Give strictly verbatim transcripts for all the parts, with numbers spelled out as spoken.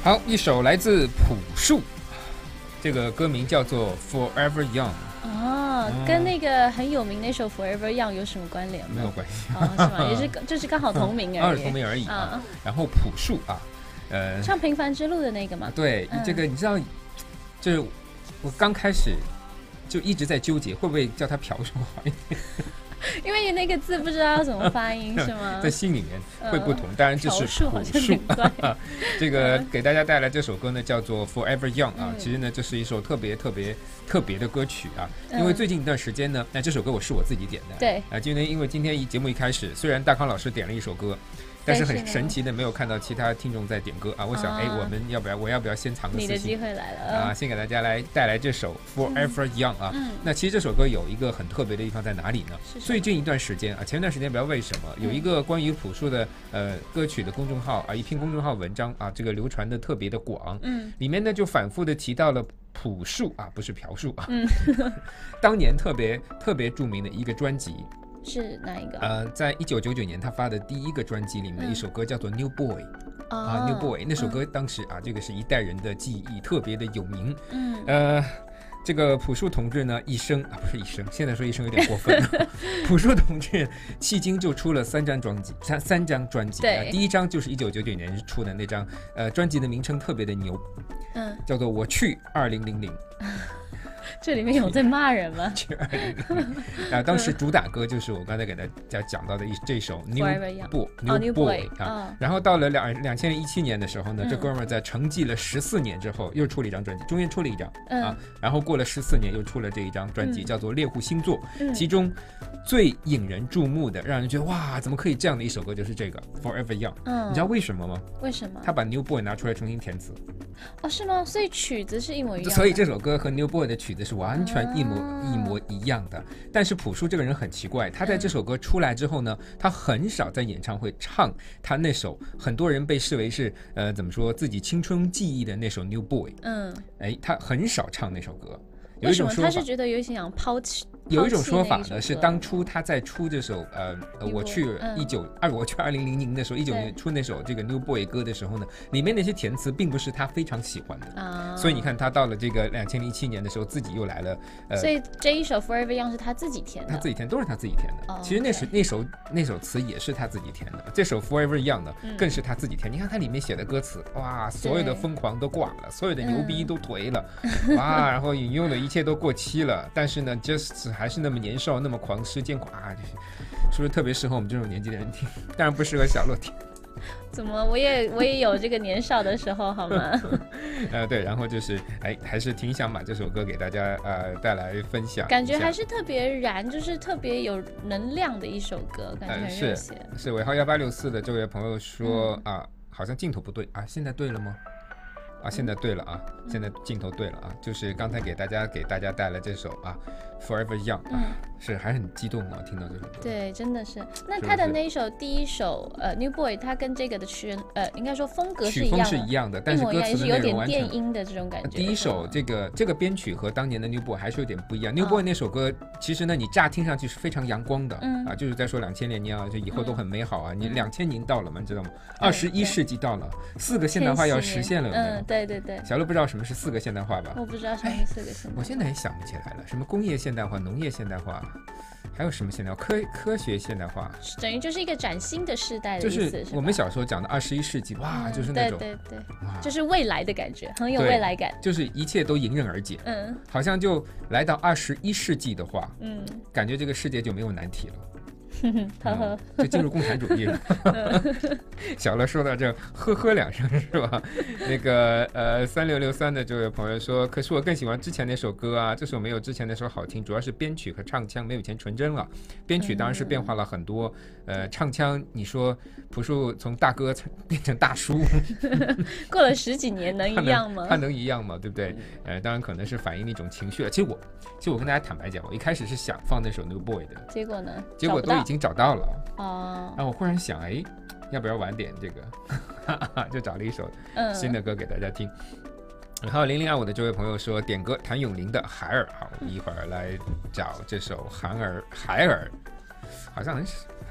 好，一首来自朴树，这个歌名叫做 Forever Young。 哦，跟那个很有名那首 Forever Young 有什么关联吗？ 没有关系， 哦，是吗？也是，就是刚好同名而已， 嗯、同名而已啊。嗯、然后朴树啊，呃， 唱《平凡之路》的那个吗？ 对，嗯、这个你知道，就是我刚开始就一直在纠结，会不会叫他朴树好一点？ 因为那个字不知道要怎么发音是吗？ 在心里面会不同，当然这是朴树。这个给大家带来这首歌呢，叫做 Forever Young 啊。其实呢，这是一首特别特别特别的歌曲啊。因为最近一段时间呢，那这首歌我是我自己点的。 对啊，今天因为今天一节目一开始，虽然大康老师点了一首歌。但是很神奇的，没有看到其他听众在点歌啊！我想，哎、啊，我们要不要，我要不要先藏个私信？ 你的机会来了啊！先给大家来带来这首 Forever Young 啊。嗯。那其实这首歌有一个很特别的地方在哪里呢？最近一段时间啊，前段时间不知道为什么有一个关于朴树的呃歌曲的公众号啊，一篇公众号文章啊，这个流传的特别的广。嗯。里面呢就反复的提到了朴树啊，不是朴树啊。嗯。当年特别特别著名的一个专辑。 是哪一个？ 呃，在一九九九年他发的第一个专辑里面的一首歌叫做 New Boy，嗯、啊 New Boy 那首歌当时啊，这个是一代人的记忆，特别的有名。嗯，呃，这个朴树同志呢，一生啊不是一生，现在说一生有点过分了。朴树同志迄今就出了三张专辑，三三张专辑、啊。第一张就是一九九九年出的那张，呃，专辑的名称特别的牛，嗯，叫做《我去二零零零》。 这里面有在骂人吗？ 啊，当时主打歌就是我刚才给大家讲到的一这首 New Boy New Boy 啊，然后到了两两千零一七年的时候呢，这哥们儿在沉寂了十四年之后又出了一张专辑，中间出了一张啊，然后过了十四年又出了这一张专辑，叫做《猎户星座》，其中最引人注目的，让人觉得哇，怎么可以这样的一首歌就是这个 Forever Young。你知道为什么吗？ 为什么？ 他把 New Boy 拿出来重新填词。 哦，是吗？所以曲子是一模一样的。 所以这首歌和 New Boy 的曲子是完全一模、啊、一模一样的。但是朴树这个人很奇怪，他在这首歌出来之后呢，嗯、他很少在演唱会唱他那首很多人被视为是呃怎么说自己青春记忆的那首 New Boy。嗯，哎，他很少唱那首歌。有一种说法， 为什么他是觉得有点想抛弃？ 有一种说法呢，是当初他在出这首呃，我去一九二，我去二零零零的时候，一九年出那首这个 New Boy 歌的时候呢，里面那些填词并不是他非常喜欢的啊，所以你看他到了这个两千零一七年的时候，自己又来了， 呃，所以这一首 Forever Young 是他自己填的， 他自己填都是他自己填的。哦、其实那首那首那首词也是他自己填的，这首 Forever Young 呢、嗯、更是他自己填。你看他里面写的歌词，哇，所有的疯狂都挂了，所有的牛逼都颓了，嗯、哇，然后引用的一切都过期了，但是呢 ，Just 还是那么年少。那么狂诗坚垮，是不是特别适合我们这种年纪的人听？当然不适合小洛听。 怎么？我也我也有这个年少的时候，好吗？ 呃，对，然后就是哎，还是挺想把这首歌给大家呃带来分享， 感觉还是特别燃，就是特别有能量的一首歌，感觉很热血。 呃、是是尾号幺八六四的这位朋友说、嗯、啊，好像镜头不对啊，现在对了吗？啊，现在对了啊，现在镜头对了啊，就是刚才给大家给大家带来这首啊 ，Forever Young 啊，嗯、是还很激动啊，听到这首歌。 对，真的是。那他的那一首第一首呃 New Boy， 他跟这个的曲呃应该说风格是一样的， 曲风是一样的，但是歌词的内容完全有点电音的这种感觉。 第一首这个这个编曲和当年的 New Boy 还是有点不一样。New Boy 那首歌其实呢，你乍听上去是非常阳光的，嗯、啊，就是在说两千年啊，就以后都很美好啊。嗯、你两千年到了嘛，你知道吗？二十一世纪到了，四个现代化要实现了，有没有？ 嗯，对对对。 小乐不知道什么是四个现代化吧？ 我不知道什么是四个现代化。 我现在也想不起来了，什么工业现代化、农业现代化，还有什么现代化？科科学现代化， 等于就是一个崭新的时代的意思， 就是我们小时候讲的二十一世纪，哇，嗯、就是那种对对对，就是未来的感觉，很有未来感， 就是一切都迎刃而解。嗯，好像就来到二十一世纪的话，嗯，感觉这个世界就没有难题了。嗯、就进入共产主义了。小乐说到这呵呵两声是吧？那个呃三六六三的这位朋友说，可是我更喜欢之前那首歌啊，这首没有之前那首好听，主要是编曲和唱腔没有以前纯真了。编曲当然是变化了很多，呃唱腔你说朴树从大哥变成大叔过了十几年能一样吗？ 他 能, 他能一样吗？对不对？呃当然可能是反映一种情绪了。其实我其实我跟大家坦白讲，我一开始是想放那首 New Boy 的， 结果呢？ 结果都已经找到了哦。然后我忽然想，哎，要不要玩点这个？就找了一首新的歌给大家听。然后零零二五的这位朋友说点歌谭咏麟的《海尔》，好，一会儿来找这首《海尔》。海尔好像很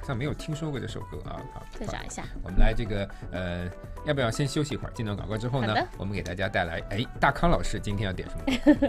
像没有听说过这首歌啊。好， 再找一下。 我们来这个呃，要不要先休息一会儿？进段广告之后呢，我们给大家带来哎，大康老师今天要点什么歌？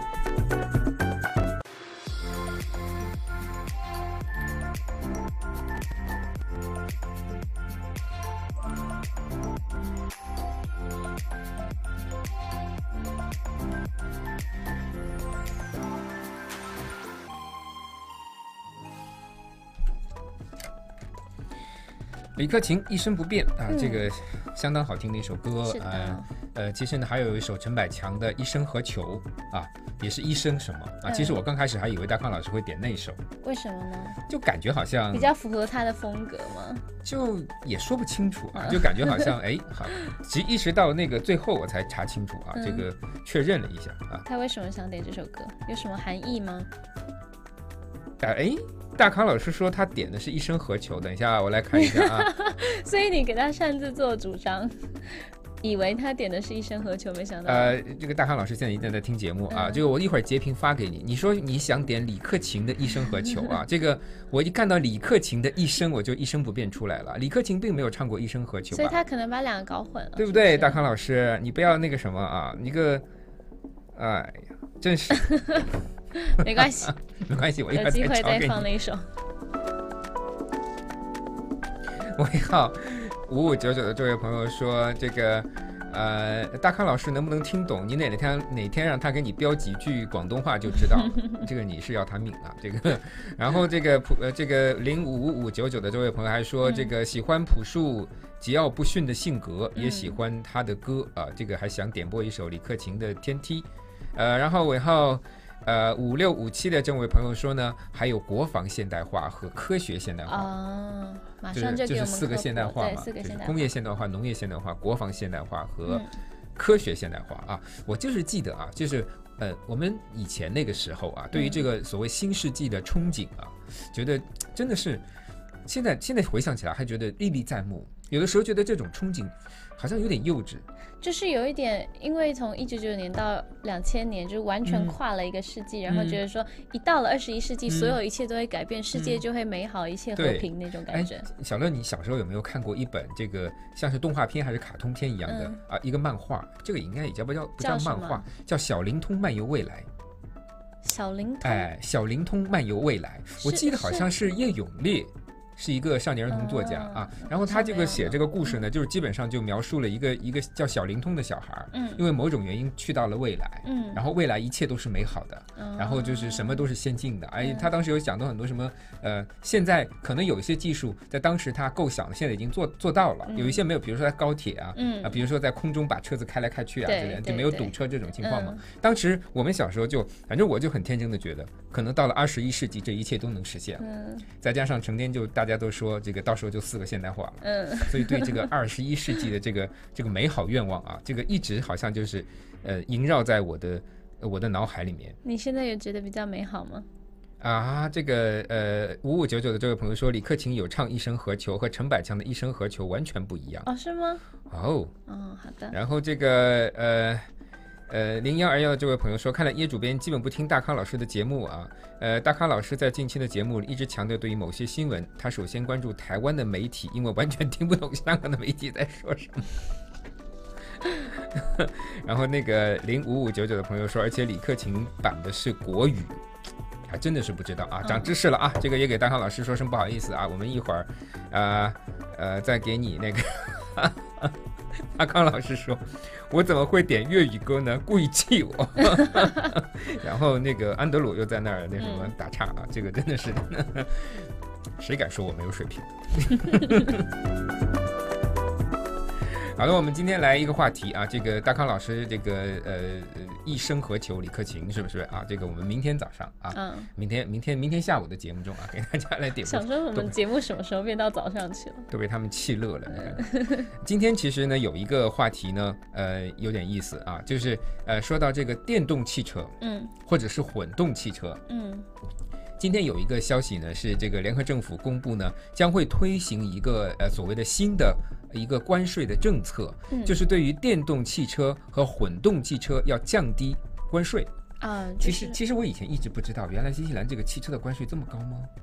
李克勤一生不变啊，嗯、这个相当好听的一首歌。呃呃，其实呢还有一首陈百强的《一生何求》啊，也是一生什么啊？嗯、其实我刚开始还以为大康老师会点那首， 为什么呢？ 就感觉好像比较符合他的风格吗？ 就也说不清楚啊，就感觉好像哎，好，其实一直到那个最后我才查清楚啊，嗯、这个确认了一下啊。 他为什么想点这首歌？有什么含义吗？ 啊，哎。大康老师说他点的是一生何求，等一下我来看一下啊。 所以你给他擅自做主张，以为他点的是一生何求，没想到。 呃，这个大康老师现在一直在听节目啊，嗯、这个我一会儿截屏发给你。你说你想点李克勤的一生何求啊？这个我一看到李克勤的一生，我就一生不变出来了。李克勤并没有唱过一生何求， 所以他可能把两个搞混了， 对不对？ 是不是大康老师，你不要那个什么啊，一个，哎呀，真是。 没关系， 没关系，我一会儿有机会再放那一首。 尾号五五九九的这位朋友说：“这个呃，大康老师能不能听懂？你哪天哪天让他给你标几句广东话就知道了。这个你是要他命啊！这个，然后这个朴呃这个零五五五九九的这位朋友还说，这个喜欢朴树桀骜不驯的性格，也喜欢他的歌啊。这个还想点播一首李克勤的《天梯》。呃，然后尾号。”呃，五六五七的这位朋友说呢，还有国防现代化和科学现代化哦，马上就给我们、就是、四个现代化嘛， 四个现代化， 就是、工业现代化、农业现代化、国防现代化和科学现代化、嗯、啊。我就是记得啊，就是呃，我们以前那个时候啊，对于这个所谓新世纪的憧憬啊，嗯、觉得真的是现在现在回想起来还觉得历历在目。有的时候觉得这种憧憬好像有点幼稚， 就是有一点，因为从一九九九年到两千年，就是完全跨了一个世纪，嗯、然后觉得说一到了二十一世纪，嗯、所有一切都会改变，世界就会美好，嗯、一切和平那种感觉。 小乐，你小时候有没有看过一本这个像是动画片还是卡通片一样的、嗯、啊一个漫画？这个应该也叫不叫不叫漫画，叫《小灵通漫游未来》。 小灵通， 哎，小灵通漫游未来，我记得好像是叶永烈。是一个少年儿童作家、哦、啊，然后他这个写这个故事呢，就是基本上就描述了一个一个叫小灵通的小孩，嗯，因为某种原因去到了未来，嗯，然后未来一切都是美好的，嗯、然后就是什么都是先进的，哎，他当时有讲到很多什么，呃，现在可能有一些技术在当时他构想的，现在已经做做到了，嗯、有一些没有，比如说在高铁啊，嗯啊，比如说在空中把车子开来开去啊，这类就没有堵车这种情况嘛。当时我们小时候就，反正我就很天真的觉得，可能到了二十一世纪，这一切都能实现了，嗯，再加上成天就大家都说这个到时候就四个现代化了，嗯，所以对这个二十一世纪的这个这个美好愿望啊，这个一直好像就是呃萦绕在我的、呃、我的脑海里面。 你现在有觉得比较美好吗？ 啊，这个呃五五九九的这位朋友说，李克勤有唱《一生何求》和陈百强的《一生何求》完全不一样。 哦，是吗？ 哦， 哦，好的。 然后这个呃。呃，零幺二幺的这位朋友说，看来叶主编基本不听大康老师的节目啊。呃，大康老师在近期的节目里一直强调，对于某些新闻，他首先关注台湾的媒体，因为完全听不懂香港的媒体在说什么。然后那个零五五九九的朋友说，而且李克勤版的是国语，还真的是不知道啊，长知识了啊！这个也给大康老师说声不好意思啊，我们一会儿呃呃再给你那个。大康老师说，我怎么会点粤语歌呢？故意气我。然后那个安德鲁又在那儿那什么打岔啊，嗯、这个真的是谁敢说我没有水平？好了，我们今天来一个话题啊，这个大康老师这个呃一生何求李克勤是不是啊？这个我们明天早上啊，嗯，明天明天明天下午的节目中啊，给大家来点播。 想说我们节目什么时候变到早上去了？ 都被他们气乐了。嗯、今天其实呢有一个话题呢，呃有点意思啊，就是呃说到这个电动汽车，嗯，或者是混动汽车，嗯。今天有一个消息呢，是这个联合政府公布呢，将会推行一个呃所谓的新的一个关税的政策，嗯、就是对于电动汽车和混动汽车要降低关税啊。其实其实我以前一直不知道，原来新西兰这个汽车的关税这么高吗？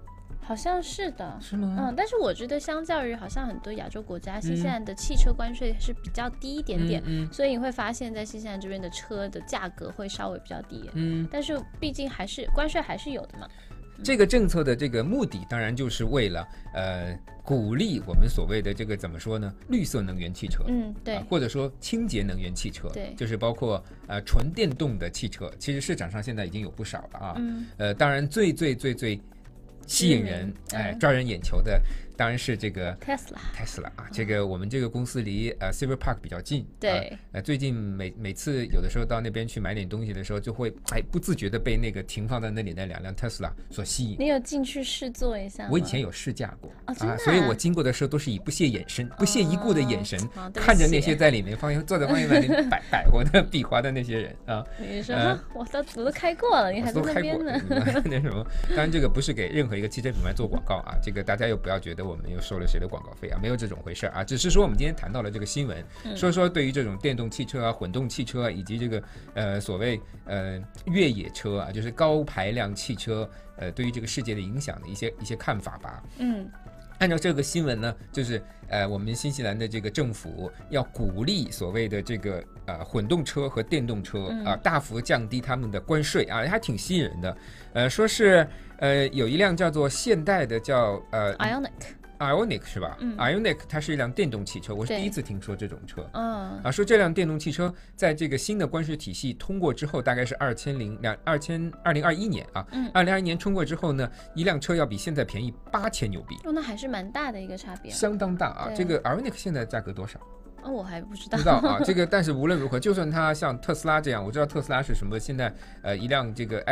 好像是的。 是吗？ 嗯，但是我觉得相较于好像很多亚洲国家，新西兰的汽车关税是比较低一点点，嗯嗯、所以你会发现在新西兰这边的车的价格会稍微比较低。嗯，但是毕竟还是关税还是有的嘛。 这个政策的这个目的当然就是为了呃鼓励我们所谓的这个怎么说呢，绿色能源汽车， 嗯对、呃， 或者说清洁能源汽车， 对， 就是包括呃纯电动的汽车，其实市场上现在已经有不少了啊，嗯、呃当然最最最最吸引人、嗯、哎抓人眼球的当然是这个 Tesla Tesla 啊，这个我们这个公司离呃 Silver Park 比较近， 对， 呃最近每每次有的时候到那边去买点东西的时候，就会哎不自觉的被那个停放在那里的两辆 Tesla 所吸引。 你有进去试坐一下吗？ 我以前有试驾过、 哦、真的啊、 所以我经过的时候都是以不屑眼神、不屑一顾的眼神、哦、看着那些在里面方坐在方向盘里摆摆活的比划的那些人啊。 你说、呃、我都我都开过了，你还在那边呢？ 那什么？当然这个不是给任何一个汽车品牌做广告啊，这个大家又不要觉得我们又收了谁的广告费啊，没有这种回事啊，只是说我们今天谈到了这个新闻，嗯、说说对于这种电动汽车啊、混动汽车啊，以及这个呃所谓呃越野车啊，就是高排量汽车，呃对于这个世界的影响的一些一些看法吧。嗯。按照这个新闻呢，就是呃，我们新西兰的这个政府要鼓励所谓的这个呃混动车和电动车啊、呃，大幅降低他们的关税啊，还挺吸引人的。呃，说是呃有一辆叫做现代的叫呃 Ioniq。Ioniq 是吧？ 嗯 Ioniq 它是一辆电动汽车，我是第一次听说这种车。嗯，啊，说这辆电动汽车在这个新的关税体系通过之后，大概是二千零两二千二零二一年啊，嗯，二零二一年通过之后呢，一辆车要比现在便宜八千纽币。 哦，那还是蛮大的一个差别、啊， 相当大啊！这个 Ioniq 现在价格多少？ 哦，我还不知道。 不知道啊，这个但是无论如何，就算它像特斯拉这样，我知道特斯拉是什么，现在呃一辆这个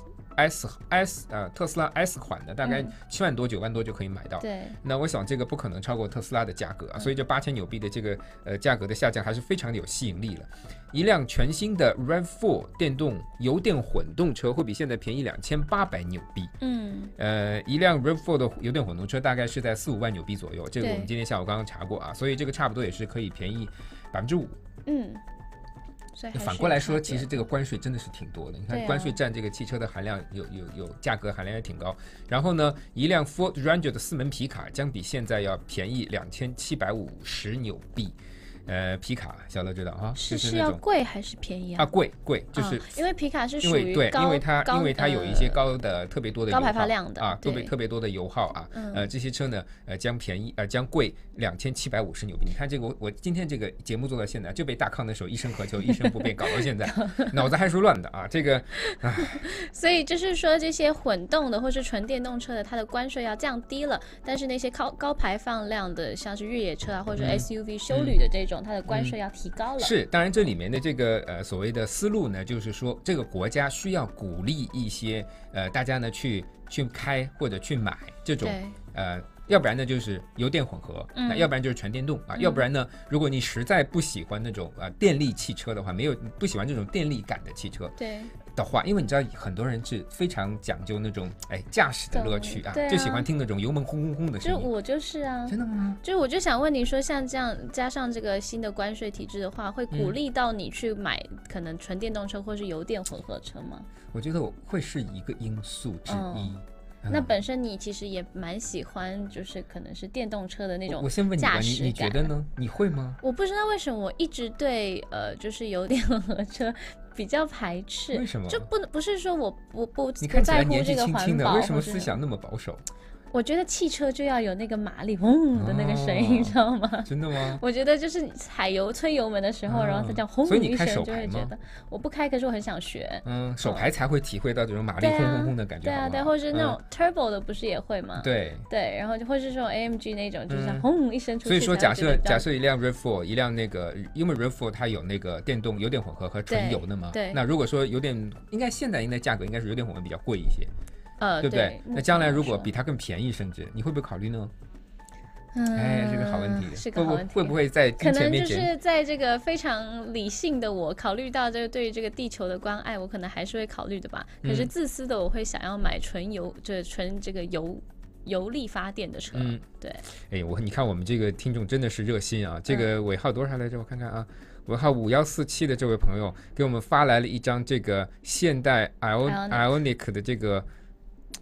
S。S S 呃特斯拉 S 款的大概七万多九万多就可以买到， 对、嗯， 那我想这个不可能超过特斯拉的价格啊，所以这八千纽币的这个呃价格的下降还是非常的有吸引力了。一辆全新的 RAV 四 电动油电混动车会比现在便宜两千八百纽币，嗯，呃一辆 RAV 四 的油电混动车大概是在四五万纽币左右，这个我们今天下午刚刚查过啊，所以这个差不多也是可以便宜百分之五，嗯。反过来说，其实这个关税真的是挺多的。你看，关税占这个汽车的含量有有有价格含量也挺高。然后呢，一辆 Ford Ranger 的四门皮卡将比现在要便宜两千七百五十纽币。呃，皮卡小乐知道哈， 是是要贵还是便宜啊？ 啊，贵贵，就是、啊、 因为皮卡是属于对，因为它因为它有一些高的特别多的高排放量的啊，特别特别多的油耗啊，嗯、呃，这些车呢，呃，将便宜呃将贵两千七百五十纽币。你看这个我我今天这个节目做到现在，就被大康那首一声渴求一声不变搞到现在，脑子还是乱的啊，这个，唉。 所以就是说，这些混动的或是纯电动车的，它的关税要降低了，但是那些高高排放量的，像是越野车啊或者 S U V 休旅的这种，嗯、它的关税要提高了。 是，当然这里面的这个呃所谓的思路呢，就是说这个国家需要鼓励一些呃大家呢去去开或者去买这种呃。要不然呢就是油电混合，嗯、那要不然就是全电动啊，嗯、要不然呢，如果你实在不喜欢那种啊、呃、电力汽车的话，没有不喜欢这种电力感的汽车， 对的话，因为你知道很多人是非常讲究那种哎驾驶的乐趣啊，就喜欢听那种油门轰轰轰的声音。 就我就是啊， 真的吗？ 就是我就想问你说，像这样加上这个新的关税体制的话，会鼓励到你去买可能纯电动车或是油电混合车吗？ 我觉得我会是一个因素之一。嗯那本身你其实也蛮喜欢，就是可能是电动车的那种驾驶感。 我先问你吧，你你觉得呢？你会吗？ 我不知道为什么我一直对呃，就是油电混合车比较排斥。 为什么？ 就不不是说我不不你看起来年纪不在乎这个环保， 轻轻的，为什么思想那么保守？ 我觉得汽车就要有那个马力轰的那个声音，你、哦、知道吗？ 真的吗？ 我觉得就是踩油催油门的时候，哦、然后它这样轰一声，就会觉得我不开，可是我很想学。 嗯，手排才会体会到这种马力轰轰轰的感觉。 对啊，对啊，或者是那种 turbo 的，不是也会吗？ 对对，然后或者是这种 A M G 那种，就是像轰一声出去。 所以说，假设假设一辆 RAV 四，一辆那个，因为 RAV 四它有那个电动、油电混合和纯油的嘛。 对。 那如果说油电，应该现在应该价格应该是油电混合比较贵一些。 呃， 对不对？那将来如果比它更便宜，甚至你会不会考虑呢？嗯，哎，这个好问题， 是个好问题。 会不会在金钱面前， 可能就是在这个非常理性的我考虑到这个对于这个地球的关爱，我可能还是会考虑的吧。可是自私的我会想要买纯油，这纯这个油油力发电的车。嗯，对。 哎，我你看我们这个听众真的是热心啊！这个尾号多少来着？我看看啊。尾号五一四七的这位朋友给我们发来了一张这个现代 Ioniq 的这个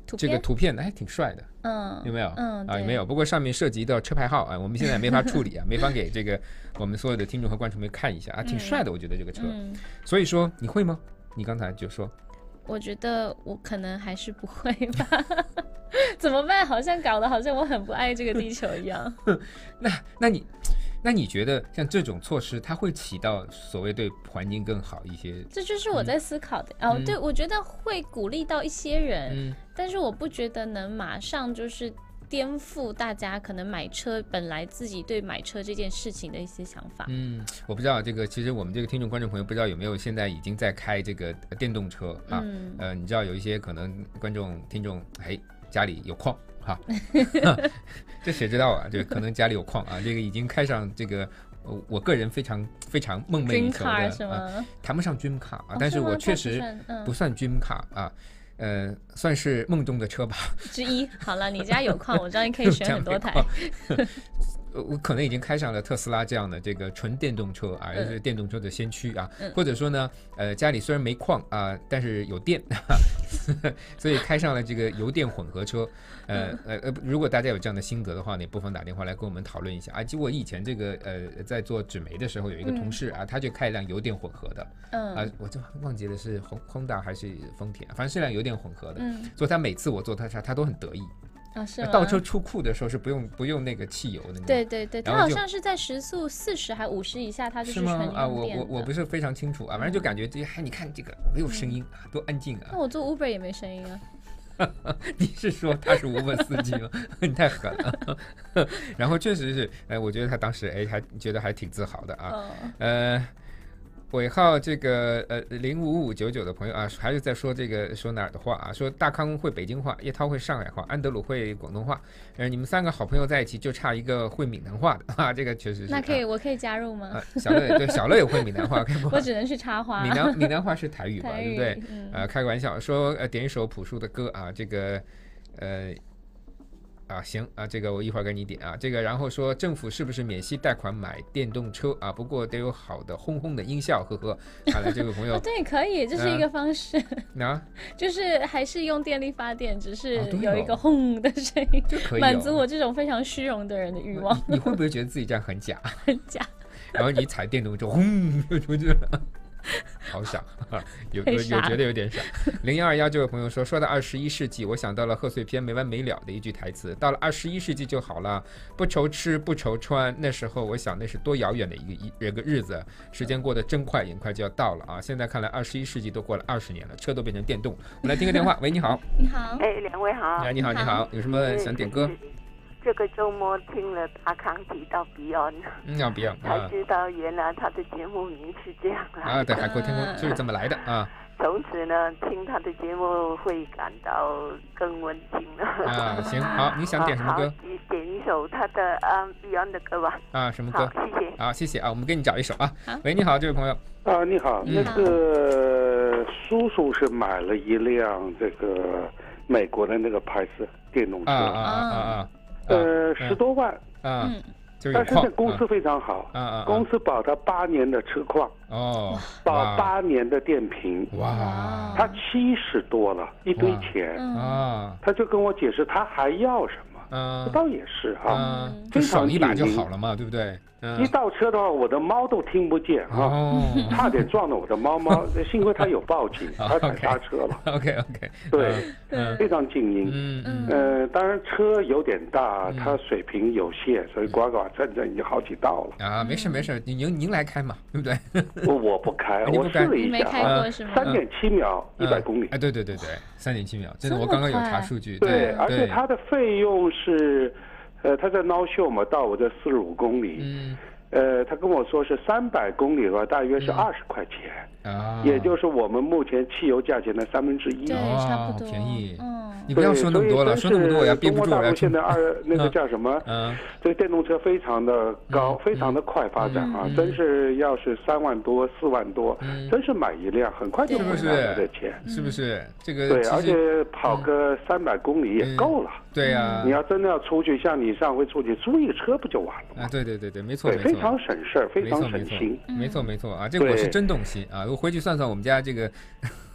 这个图片还挺帅的，嗯，有没有？嗯啊，没有。不过上面涉及到车牌号啊，我们现在没法处理啊，没法给这个我们所有的听众和观众们看一下啊，挺帅的，我觉得这个车。嗯、所以说你会吗？你刚才就说， 我觉得我可能还是不会吧。怎么办？好像搞得好像我很不爱这个地球一样。 那那你。那你觉得像这种措施，它会起到所谓对环境更好一些？ 这就是我在思考的、嗯、哦。对，我觉得会鼓励到一些人、嗯，但是我不觉得能马上就是颠覆大家可能买车本来自己对买车这件事情的一些想法。嗯， 我不知道这个，其实我们这个听众观众朋友不知道有没有现在已经在开这个电动车啊？嗯、呃，你知道有一些可能观众听众哎家里有矿。哈，这谁知道啊？就可能家里有矿啊，这个已经开上这个，我个人非常非常梦寐以求的，啊、谈不上 dream car 啊，哦、但是我确实不算 dream car 啊，呃，算是梦中的车吧之一。好了，你家有矿，我知道你可以选很多台。 我可能已经开上了特斯拉这样的这个纯电动车啊，也是电动车的先驱啊，嗯、或者说呢，呃，家里虽然没矿啊，但是有电，所以开上了这个油电混合车。呃呃呃，如果大家有这样的心得的话呢，不妨打电话来跟我们讨论一下啊。就我以前这个呃，在做纸媒的时候，有一个同事啊，他就开一辆油电混合的，嗯啊，我就忘记了是Honda还是丰田，反正是辆油电混合的，嗯，所以他每次我坐他车，他都很得意。 啊、是倒车出库的时候是不用不用那个汽油的， 对对对，它好像是在时速四十还五十以下，它就是纯用电的。 啊，我我我不是非常清楚啊，反正就感觉这，哎，你看这个没有声音啊，多安静啊。 那我坐 Uber 也没声音啊。 你是说他是 Uber 司机吗？你太狠了。然后确实是，哎，我觉得他当时哎还觉得还挺自豪的啊，哦、呃。尾号这个呃零五五九九的朋友啊，还是在说这个说哪儿的话啊？说大康会北京话，叶涛会上海话，安德鲁会广东话，呃，你们三个好朋友在一起就差一个会闽南话的啊，这个确实是。 那可以，啊、我可以加入吗？ 啊、小乐对小乐也会闽南话， 我只能去插花。 闽南闽南话是台语吧， 台语对不对？嗯、呃，开个玩笑说呃点一首朴树的歌啊，这个呃。啊，行啊，这个我一会儿给你点啊，这个然后说政府是不是免息贷款买电动车啊？不过得有好的轰轰的音效，呵呵。看来这位朋友， 哦、对，可以，这是一个方式。 啊， 就是还是用电力发电，只是有一个轰的声音，就可以满足我这种非常虚荣的人的欲望。 你, 你会不会觉得自己这样很假？ 很假。 然后你踩电动车，轰就出去了。好傻啊，有有有觉得有点傻。零幺二幺这位朋友说，说到二十一世纪，我想到了贺岁片没完没了的一句台词：到了二十一世纪就好了，不愁吃不愁穿。那时候我想那是多遥远的一个一一个日子，时间过得真快，眼快就要到了啊！现在看来二十一世纪都过了二十年了，车都变成电动。我们来听个电话，喂，你好。 你好。 哎，两位好。 哎，你好，你好，有什么想点歌？ 这个周末听了大康提到 Beyond， 嗯，要 Beyond， 才知道原来他的节目名是这样来的啊，对，海阔天空就是这么来的啊。 从此呢，听他的节目会感到更温馨了。 啊，行，好，你想点什么歌？ 点一首他的啊 Beyond 的歌吧。 啊，什么歌？ 好，谢谢。 好，谢谢啊，我们给你找一首啊。喂，你好，这位朋友。 啊，你好，那个叔叔是买了一辆这个美国的那个牌子电动车。 啊啊啊啊。 呃，十多万， 嗯， 但是这公司非常好，嗯，公司保他八年的车况， 哦， 保八年的电瓶， 哇， 他七十多了，一堆钱，啊，他就跟我解释他还要什么，嗯，这倒也是哈， 就爽一把就好了嘛，对不对？ 一倒车的话，我的猫都听不见哈，哦、差点撞了我的猫猫，幸亏他有报警，他踩刹车了。 OK OK， 对，嗯、非常静音。嗯嗯。呃，当然车有点大，它水平有限，所以呱呱震震已经好几道了。 啊，没事没事，您您来开嘛，对不对？ 我我不开，我试了一下，三点七秒一百公里。 哎，对对对对，三点七秒，真的，我刚刚有查数据。 对，而且它的费用是。呃，他在孬秀嘛，到我这四十五公里，嗯，呃，他跟我说是三百公里的话，大约是二十块钱，啊、嗯，也就是我们目前汽油价钱的三分之一， 对，差不多， 便宜，嗯，你不要说那么多了，说那么多我要憋不住了。 中国大陆现在二那个叫什么？嗯，这个电动车非常的高，非常的快发展啊，真是要是三万多、四万多，真是买一辆很快就回来了的钱， 是不是？这个对，而且跑个三百公里也够了。 对呀， 你要真的要出去，像你上回出去租一个车不就完了吗？ 啊，对对对对，没错， 非常省事儿，非常省心。 没错没错啊，这我是真动心啊！我回去算算我们家这个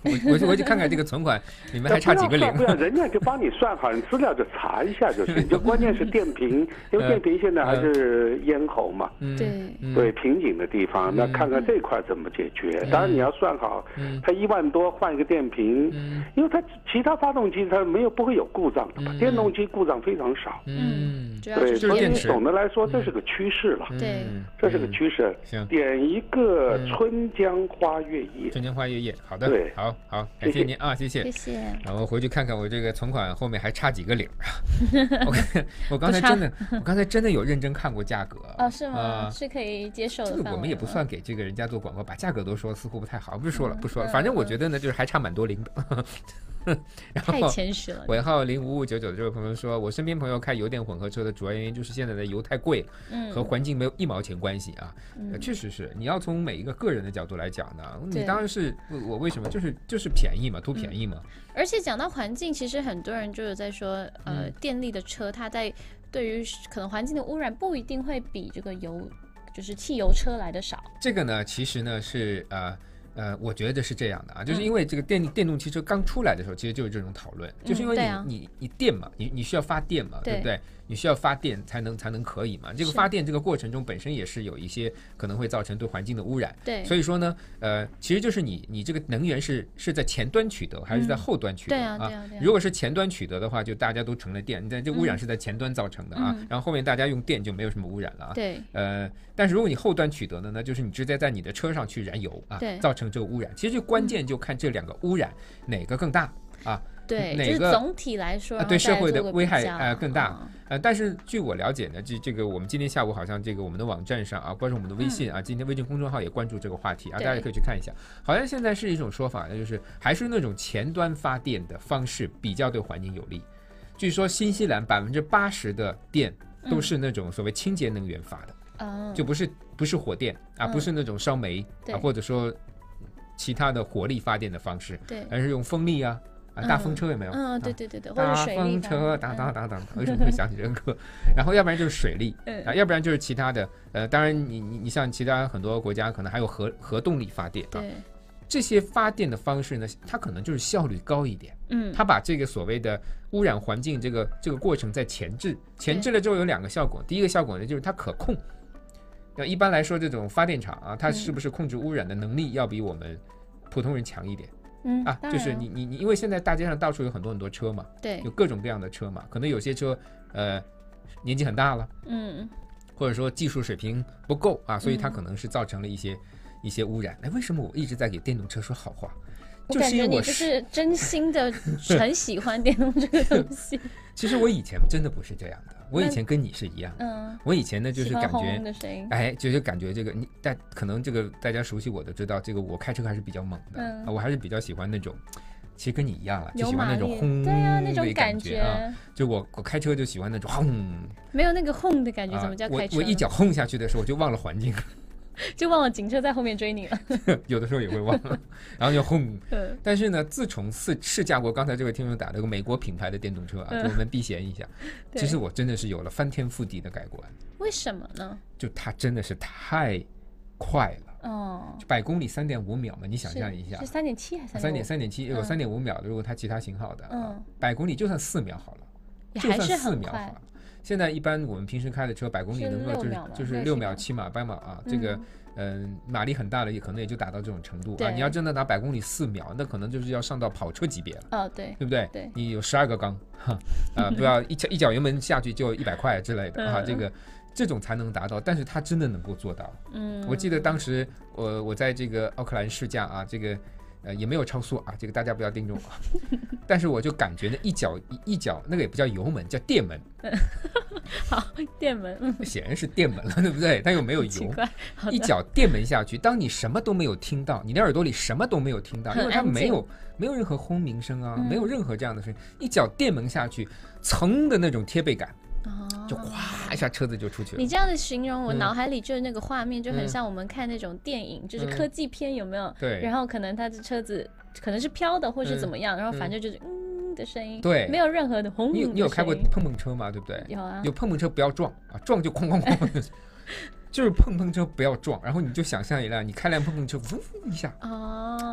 我我我去看看这个存款里面还差几个零。 不要，人家就帮你算好，你资料就查一下就行。就关键是电瓶，因为电瓶现在还是咽喉嘛， 对对瓶颈的地方，那看看这块怎么解决。当然你要算好，它一万多换一个电瓶，因为它其他发动机它没有不会有故障的嘛，电动机故障非常少。 嗯， 对，所以总的来说这是个趋势了。 对， 这是个趋势。 行， 点一个春江花月夜。 春江花月夜，好的，对，好好，感谢您啊，谢谢， 谢谢。 然后回去看看我这个存款后面还差几个零啊。我我刚才真的，我刚才真的有认真看过价格。 哦，是吗？是可以接受的。 这个我们也不算给这个人家做广告，把价格都说似乎不太好，不是说了不说了，反正我觉得呢，就是还差蛮多零的。然后太谦虚了。 尾号零五五九九的这位朋友说，我身边朋友开油电混合车的主要原因就是现在的油太贵，嗯，和环境没有一毛钱关系啊。嗯，确实是，你要从每一个个人的角度来讲呢，你当然是我为什么就是就是便宜嘛，图便宜嘛。 嗯，而且讲到环境，其实很多人就是在说，呃，嗯，电力的车它在对于可能环境的污染不一定会比这个油就是汽油车来的少。 这个呢，其实呢是呃。呃，我觉得是这样的啊，就是因为这个电电动汽车刚出来的时候，其实就是这种讨论，嗯，就是因为你，啊，你你电嘛，你你需要发电嘛， 对， 对不对？你需要发电才能才能可以嘛。这个发电这个过程中本身也是有一些可能会造成对环境的污染。 对， 所以说呢，呃，其实就是你你这个能源是是在前端取得还是在后端取得，嗯， 对啊，对啊，对啊。 如果是前端取得的话，就大家都成了电，但这污染是在前端造成的啊。嗯，然后后面大家用电就没有什么污染了啊。 对， 呃，但是如果你后端取得的呢，就是你直接在你的车上去燃油啊，造成这个污染。其实就关键就看这两个污染，嗯，哪个更大啊？ 对， 哪个就是总体来说， 对社会的危害呃更大。嗯，呃，但是据我了解呢，这这个我们今天下午好像这个我们的网站上啊，关注我们的微信啊，嗯，今天微信公众号也关注这个话题啊，大家也可以去看一下。好像现在是一种说法呢，就是还是那种前端发电的方式比较对环境有利。据说新西兰百分之八十的电都是那种所谓清洁能源发的，嗯，就不是不是火电啊，嗯，不是那种烧煤啊，或者说其他的火力发电的方式， 对， 而是用风力啊。啊，大风车有没有？ 嗯，对对对对， 大风车，哒哒哒哒，为什么会想起这个歌？然后要不然就是水力，啊，要不然就是其他的。呃，当然你你你像其他很多国家可能还有核核动力发电啊，这些发电的方式呢，它可能就是效率高一点。嗯，它把这个所谓的污染环境这个这个过程在前置，前置了之后有两个效果。第一个效果呢，就是它可控。那一般来说，这种发电厂啊，它是不是控制污染的能力要比我们普通人强一点？嗯啊，就是你你你，因为现在大街上到处有很多很多车嘛， 对， 有各种各样的车嘛，可能有些车呃年纪很大了，嗯，或者说技术水平不够啊，所以它可能是造成了一些、嗯、一些污染。哎，为什么我一直在给电动车说好话？ 我感觉你就是真心的很喜欢电动这个东西。 其实我以前真的不是这样的，我以前跟你是一样的。嗯，我以前呢就是感觉，哎，就是感觉这个你，但可能这个大家熟悉我都知道，这个我开车还是比较猛的，嗯、我还是比较喜欢那种，其实跟你一样了，就喜欢那种轰， 对啊，那种感觉啊。就我我开车就喜欢那种轰， 没有那个轰的感觉，怎么叫开车？ 我我一脚轰下去的时候，我就忘了环境。 就忘了警车在后面追你了。 有的时候也会忘了，然后就轰。但是呢，自从试试驾过刚才这位听众打了个美国品牌的电动车啊，就我们避嫌一下，其实我真的是有了翻天覆地的改观。 为什么呢？ 就它真的是太快了。哦，百公里三点五秒嘛，你想象一下， 是三点七还是三点三点七？有三点五秒的，如果它其他型号的，嗯，百公里就算四秒好了，就算四秒好了。现在一般我们平时开的车，百公里能够就是就是六秒、七秒、八秒啊，这个嗯、呃、马力很大的也可能也就达到这种程度啊。你要真的拿百公里四秒，那可能就是要上到跑车级别了。 哦，对， 对不对？ 对， 你有十二个缸，哈啊，不要一脚一脚油门下去就一百块之类的啊，这个这种才能达到，但是它真的能够做到。嗯，我记得当时我我在这个奥克兰试驾啊，这个。呃，也没有超速啊，这个大家不要盯着我。但是我就感觉呢，一脚一脚那个也不叫油门，叫电门。 好，电门，嗯， 显然是电门了，对不对？它又没有油，一脚电门下去，当你什么都没有听到，你的耳朵里什么都没有听到，因为它没有没有任何轰鸣声啊，嗯、没有任何这样的声音，一脚电门下去，噌的那种贴背感。就咵一下车子就出去了。 你这样的形容，我脑海里就是那个画面，就很像我们看那种电影，嗯、就是科技片，有没有？ 对。 然后可能他的车子可能是飘的，或是怎么样，嗯、然后反正就是嗯的声音， 对， 没有任何的轰。 你你有开过碰碰车吗？对不对？ 有啊。 有碰碰车不要撞啊，撞就哐哐哐。就是碰碰车不要撞，然后你就想象一辆你开辆碰碰车，呜一下，哦，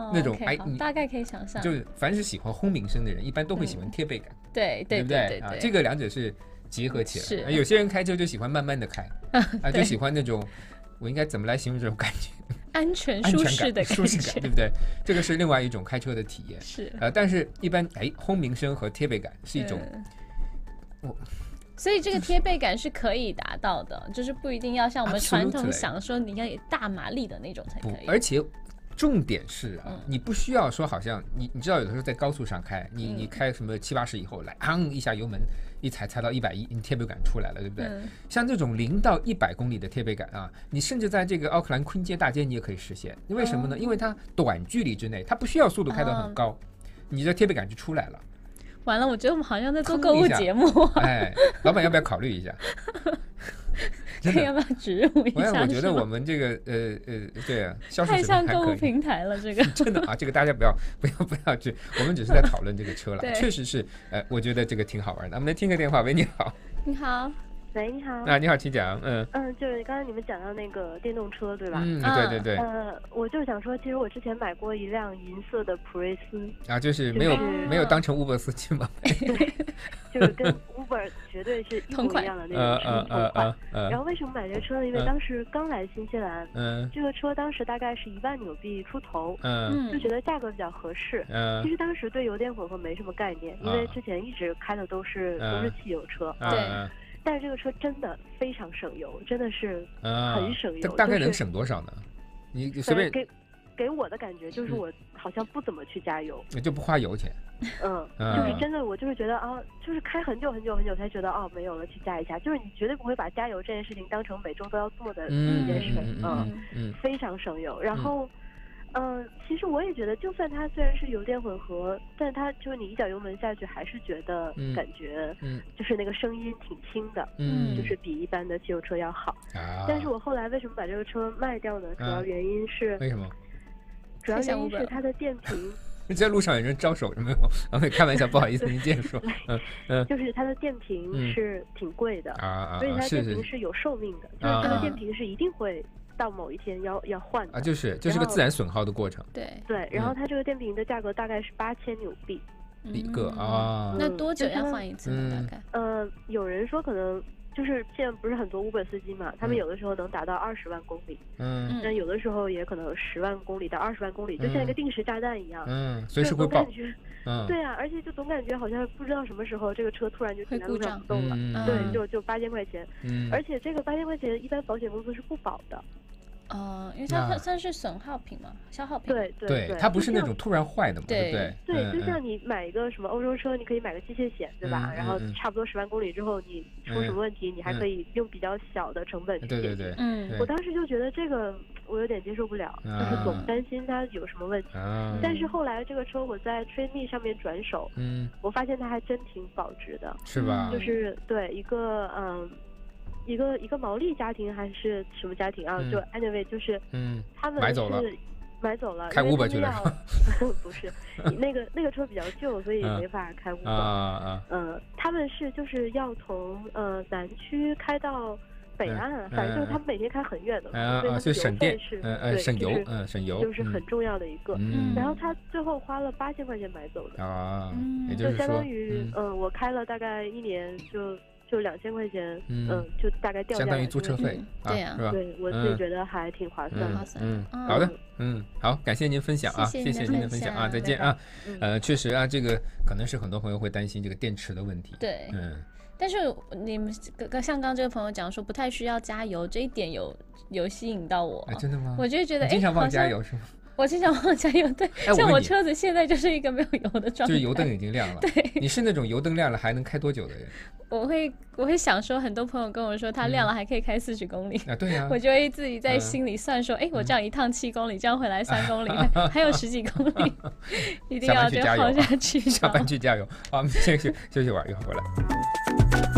那种哎， 你大概可以想象， 就是凡是喜欢轰鸣声的人，一般都会喜欢贴背感， 对对不对啊？这个两者是结合起来。有些人开车就喜欢慢慢的开，啊，就喜欢那种，我应该怎么来形容这种感觉？ 安全舒适的舒适感，对不对？这个是另外一种开车的体验。 是呃，但是一般哎，轰鸣声和贴背感是一种， 我。所以这个贴背感是可以达到的，就是不一定要像我们传统想说你要有大马力的那种才可以。 而且重点是啊，嗯、你不需要说好像你你知道有的时候在高速上开，你、嗯、你开什么七八十以后来，嘡一下油门一踩踩到一百一，你贴背感出来了，对不对？嗯、像这种零到一百公里的贴背感啊，你甚至在这个奥克兰昆街大街你也可以实现。为什么呢？嗯、因为它短距离之内，它不需要速度开到很高，嗯、你这贴背感就出来了。 完了，我觉得我们好像在做购物节目、啊。 哎，老板要不要考虑一下？ 看要不要植入一下？ 我觉得我们这个呃呃，对啊，销售太像购物平台了，这个真的啊，这个大家不要不要不要去，我们只是在讨论这个车了，确实是，呃，我觉得这个挺好玩的。我们来听个电话，喂，你好。 你好。 喂，你好。 啊，你好，请讲。嗯嗯，就是刚才你们讲到那个电动车，对吧？ 嗯，对对对。 呃，我就想说，其实我之前买过一辆银色的普锐斯。 啊，就是没有、就是、没有当成 Uber 司机吗？ 对，就是跟 Uber 绝对是一模一样的那种车同款。然后为什么买这个车呢？因为当时刚来新西兰，嗯，这个车当时大概是一万纽币出头，嗯，就觉得价格比较合适。嗯，其实当时对油电混合没什么概念，因为之前一直开的都是、嗯、都是汽油车。 对。 嗯但是这个车真的非常省油，真的是很省油。 它、啊、大概能省多少呢？你随便给给我的感觉就是我好像不怎么去加油， 嗯、就不花油钱。 嗯，嗯就是真的，我就是觉得啊，就是开很久很久很久才觉得哦、啊、没有了，去加一下。就是你绝对不会把加油这件事情当成每周都要做的一件事， 嗯，嗯嗯非常省油。然后。嗯、呃，其实我也觉得，就算它虽然是油电混合，但它就是你一脚油门下去，还是觉得感觉，嗯，就是那个声音挺轻的，嗯，就是比一般的汽油车要好。啊、但是我后来为什么把这个车卖掉呢？主要原因是、 啊、为什么？ 主要原因是它的电瓶。 在路上有人招手有没有？啊，开玩笑，不好意思，您接着说。嗯嗯， 就是它的电瓶是挺贵的、嗯、啊，所以它电瓶是有寿命的，是是就是它的电瓶是一定会。到某一天要要换的啊，就是就是个自然损耗的过程。 对对，然后它这个电瓶的价格大概是八千纽币一个啊。 那多久要换一次呢？大概？ 呃，有人说可能就是现在不是很多 Uber 司机嘛，他们有的时候能达到二十万公里，嗯，但有的时候也可能十万公里到二十万公里，就像一个定时炸弹一样， 嗯，随时会爆。 嗯，对啊，而且就总感觉好像不知道什么时候这个车突然就停在路上不动了，嗯、对，就就八千块钱，嗯，而且这个八千块钱一般保险公司是不保的。 呃，因为它算是损耗品嘛，消耗品。 对对对，它不是那种突然坏的嘛，对不对？ 对，就像你买一个什么欧洲车，你可以买个机械险，对吧？然后差不多十万公里之后，你出什么问题，你还可以用比较小的成本去解决。 对对对， 嗯，我当时就觉得这个我有点接受不了，就是总担心它有什么问题。但是后来这个车我在 TradeMe 上面转手，嗯，我发现它还真挺保值的， 是吧？ 就是对一个嗯。一个一个毛利家庭还是什么家庭啊？嗯、就 anyway 就是，嗯，他们是买走了， 买走了， 开 Uber 去了。 不是，那个那个车比较旧，所以没法开 Uber。啊啊嗯，他们是就是要从呃南区开到北岸，嗯、反正就是他们每天开很远的， 嗯、 所以就省电， 是嗯嗯省油，嗯省油， 就是很重要的一个。嗯、然后他最后花了八千块钱买走的啊， 嗯、 也就是说，相当于嗯、呃，我开了大概一年就。就两千块钱，嗯，嗯，就大概掉下来， 相当于租车费， 对呀， 是吧？ 对我自己觉得还挺划算， 划算。 嗯，好的，嗯，好，感谢您分享啊，谢谢您的分享啊，再见啊。呃，确实啊，这个可能是很多朋友会担心这个电池的问题， 对， 嗯。 但是你们像刚这个朋友讲说不太需要加油，这一点有有吸引到我， 真的吗？ 我就觉得， 经常忘加油是吗？ 我经常忘加油，对，像我车子现在就是一个没有油的状态， 就是油灯已经亮了。 对， 你是那种油灯亮了还能开多久的人？ 我会我会想说，很多朋友跟我说他亮了还可以开四十公里啊，对呀， 我就会自己在心里算说，哎，我这样一趟七公里，这样回来三公里，还有十几公里，一定要就耗下去。 下班去加油，好，我们先休休息会儿，一会儿回来。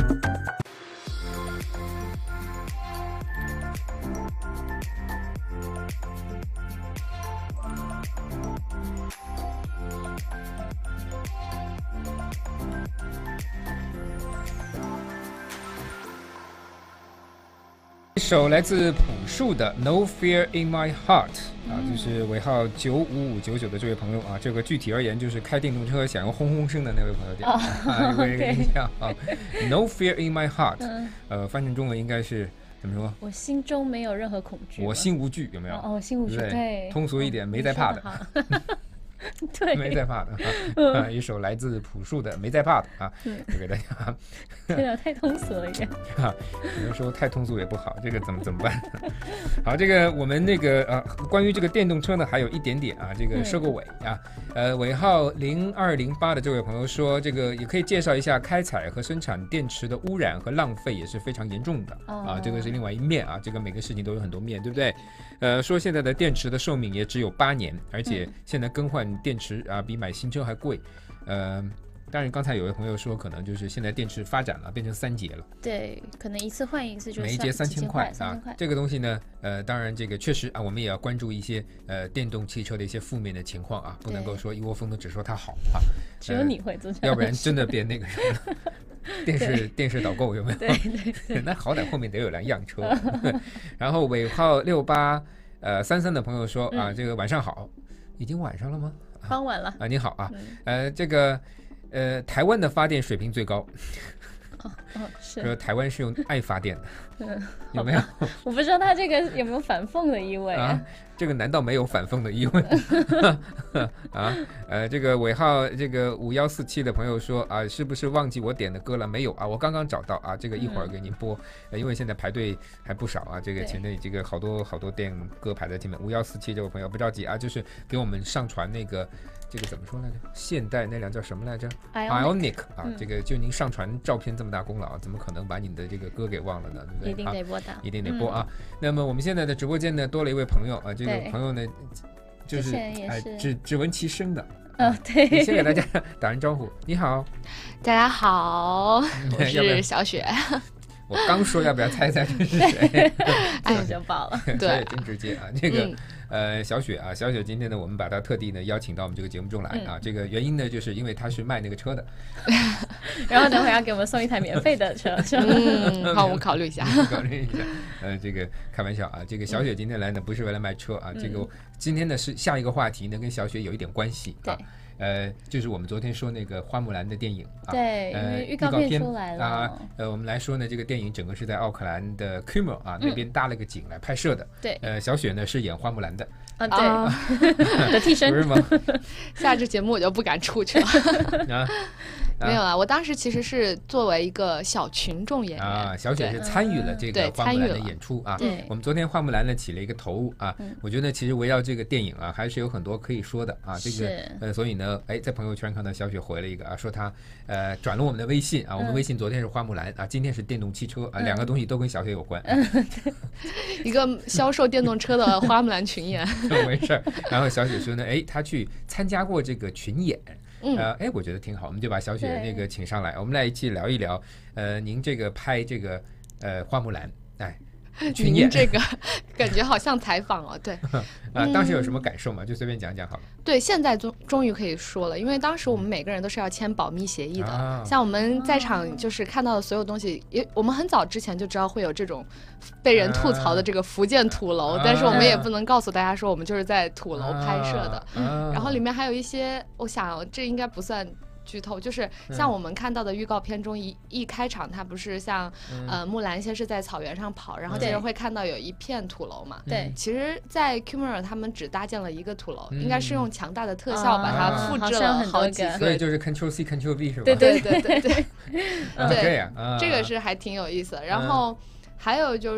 一首来自朴树的 No Fear in My Heart 啊，就是尾号九五五九九的这位朋友啊，这个具体而言就是开电动车想要轰轰声的那位朋友点、oh, 啊，有个印象啊 No Fear in My Heart、嗯、呃，翻成中文应该是怎么说？ 我心中没有任何恐惧， 我心无惧，有没有？ 哦，心无惧， 对, 对， 通俗一点、哦、没在怕的。 对， 没在怕的、嗯啊、一首来自朴树的没在怕的啊，就、嗯、给大家。 天哪，太通俗了一点啊！有人说太通俗也不好，这个怎么怎么办？好，这个我们那个呃，关于这个电动车呢，还有一点点啊，这个收个尾啊，呃，尾号零二零八的这位朋友说，这个也可以介绍一下开采和生产电池的污染和浪费也是非常严重的、哦、啊，这个是另外一面啊，这个每个事情都有很多面，对不对？呃，说现在的电池的寿命也只有八年，而且现在更换电池啊比买新车还贵，呃。当然，刚才有位朋友说，可能就是现在电池发展了，变成三节了。 对，可能一次换一次就每一节三千块啊。 这个东西呢，呃，当然这个确实啊，我们也要关注一些呃电动汽车的一些负面的情况啊，不能够说一窝蜂的只说它好啊。 只有你会做这样、 呃，要不然真的变那个什么电视电视导购有没有？ 对对对那好歹后面得有辆样车。然后尾号六八呃三三的朋友说啊、嗯，这个晚上好，已经晚上了吗？ 傍晚了啊，你好啊，嗯、呃，这个。呃，台湾的发电水平最高。 哦哦，是。 说台湾是用爱发电的，嗯、有没有？ 我不知道他这个有没有反讽的意味啊？ 啊这个难道没有反讽的意味啊？呃，这个尾号这个五幺四七的朋友说啊，是不是忘记我点的歌了？没有啊，我刚刚找到啊，这个一会儿给您播、嗯呃，因为现在排队还不少啊，这个前面这个好多好多电歌排在前面。五幺四七这位朋友不着急啊，就是给我们上传那个。这个怎么说来着？现代那辆叫什么来着 ？Ionic 啊、嗯，这个就您上传照片这么大功劳，怎么可能把你的这个歌给忘了呢？对不对？ 一定得播的， 一定得播啊、嗯！那么我们现在的直播间呢，多了一位朋友啊，这个朋友呢，就是哎， 只只闻其声的。 啊、哦，对， 先给大家打声招呼。你好， 大家好，我是小雪。 我刚说要不要猜猜这是谁？ 哎，就爆了。 对，真直接啊！这个、嗯、呃，小雪啊，小雪今天呢，我们把她特地呢邀请到我们这个节目中来啊。嗯、这个原因呢，就是因为她是卖那个车的， 然后等会要给我们送一台免费的车，是吧？ 嗯，好，我考虑一下， 考虑一下。呃，这个开玩笑啊，这个小雪今天来呢，不是为了卖车啊，嗯、这个今天呢是下一个话题呢，跟小雪有一点关系啊。呃，就是我们昨天说那个花木兰的电影啊， 对， 呃， 因为预告片出来了啊，呃，我们来说呢，这个电影整个是在奥克兰的 Kummer 啊、嗯、那边搭了个景来拍摄的， 对， 呃，小雪呢是演花木兰的， 啊，对，啊、的替身不是吗？ 下这节目我就不敢出去了啊。没有啊，我当时其实是作为一个小群众演员啊，小雪是参与了这个花木兰的演出啊。 对， 我们昨天花木兰呢起了一个头啊，嗯、我觉得其实围绕这个电影啊，还是有很多可以说的啊。这个呃，所以呢，哎，在朋友圈看到小雪回了一个啊，说她呃转了我们的微信啊，我们微信昨天是花木兰啊，今天是电动汽车啊，两个东西都跟小雪有关。 嗯， 一个销售电动车的花木兰群演， 没事。然后小雪说呢，哎，她去参加过这个群演。嗯，呃，哎，我觉得挺好，我们就把小雪那个请上来，我们来一起聊一聊，呃，您这个拍这个呃花木兰，哎，群演这个感觉好像采访哦，对， 啊，当时有什么感受吗？就随便讲讲好了。 对，现在终终于可以说了，因为当时我们每个人都是要签保密协议的， 啊、 像我们在场就是看到的所有东西，也我们很早之前就知道会有这种被人吐槽的这个福建土楼，啊、但是我们也不能告诉大家说我们就是在土楼拍摄的， 啊、 然后里面还有一些，我想这应该不算剧透，就是像我们看到的预告片中一、嗯、一开场，它不是像、嗯、呃木兰先是在草原上跑，然后接着会看到有一片土楼嘛？ 对， 其实，在 Kummer 他们只搭建了一个土楼，嗯、应该是用强大的特效把它复制了好几个， 所以就是 Control C Control V 是吧？ 对对对对对， 啊、 对， 这样，啊、 这个是还挺有意思的。然后还有就是。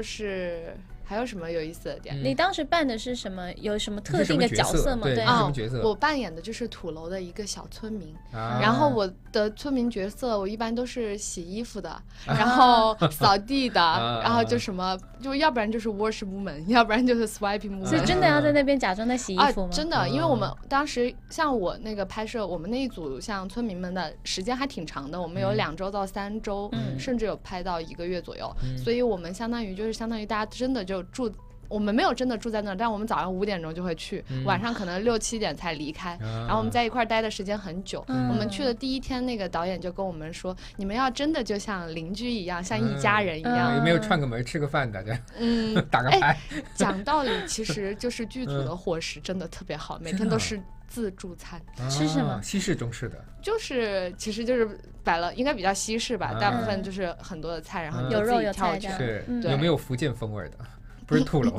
还有什么有意思的点？ 你当时扮的是什么？有什么特定的角色吗？ 对，什么角色？ 我扮演的就是土楼的一个小村民，啊、然后我的村民角色我一般都是洗衣服的，啊、然后扫地的，啊、然后就什么，就要不然就是 wash woman， 要不然就是 swiping woman。 是真的要在那边假装在洗衣服吗？ 啊、真的，因为我们当时像我那个拍摄，我们那一组像村民们的时间还挺长的，我们有两周到三周，嗯、甚至有拍到一个月左右，嗯、所以我们相当于就是相当于大家真的就住我们没有真的住在那儿，但我们早上五点钟就会去，嗯、晚上可能六七点才离开、嗯。然后我们在一块儿待的时间很久、嗯。我们去的第一天，那个导演就跟我们说：“你们要真的就像邻居一样，像一家人一样。嗯” 有没有串个门吃个饭，大家？嗯，打个牌。 讲道理，其实就是剧组的伙食真的特别好，嗯、每天都是自助餐。 啊、 吃什么？ 西式、中式的？ 就是其实就是摆了，应该比较西式吧，啊、大部分就是很多的菜，然后你有肉有菜的。 是、嗯，有没有福建风味的？不是兔楼，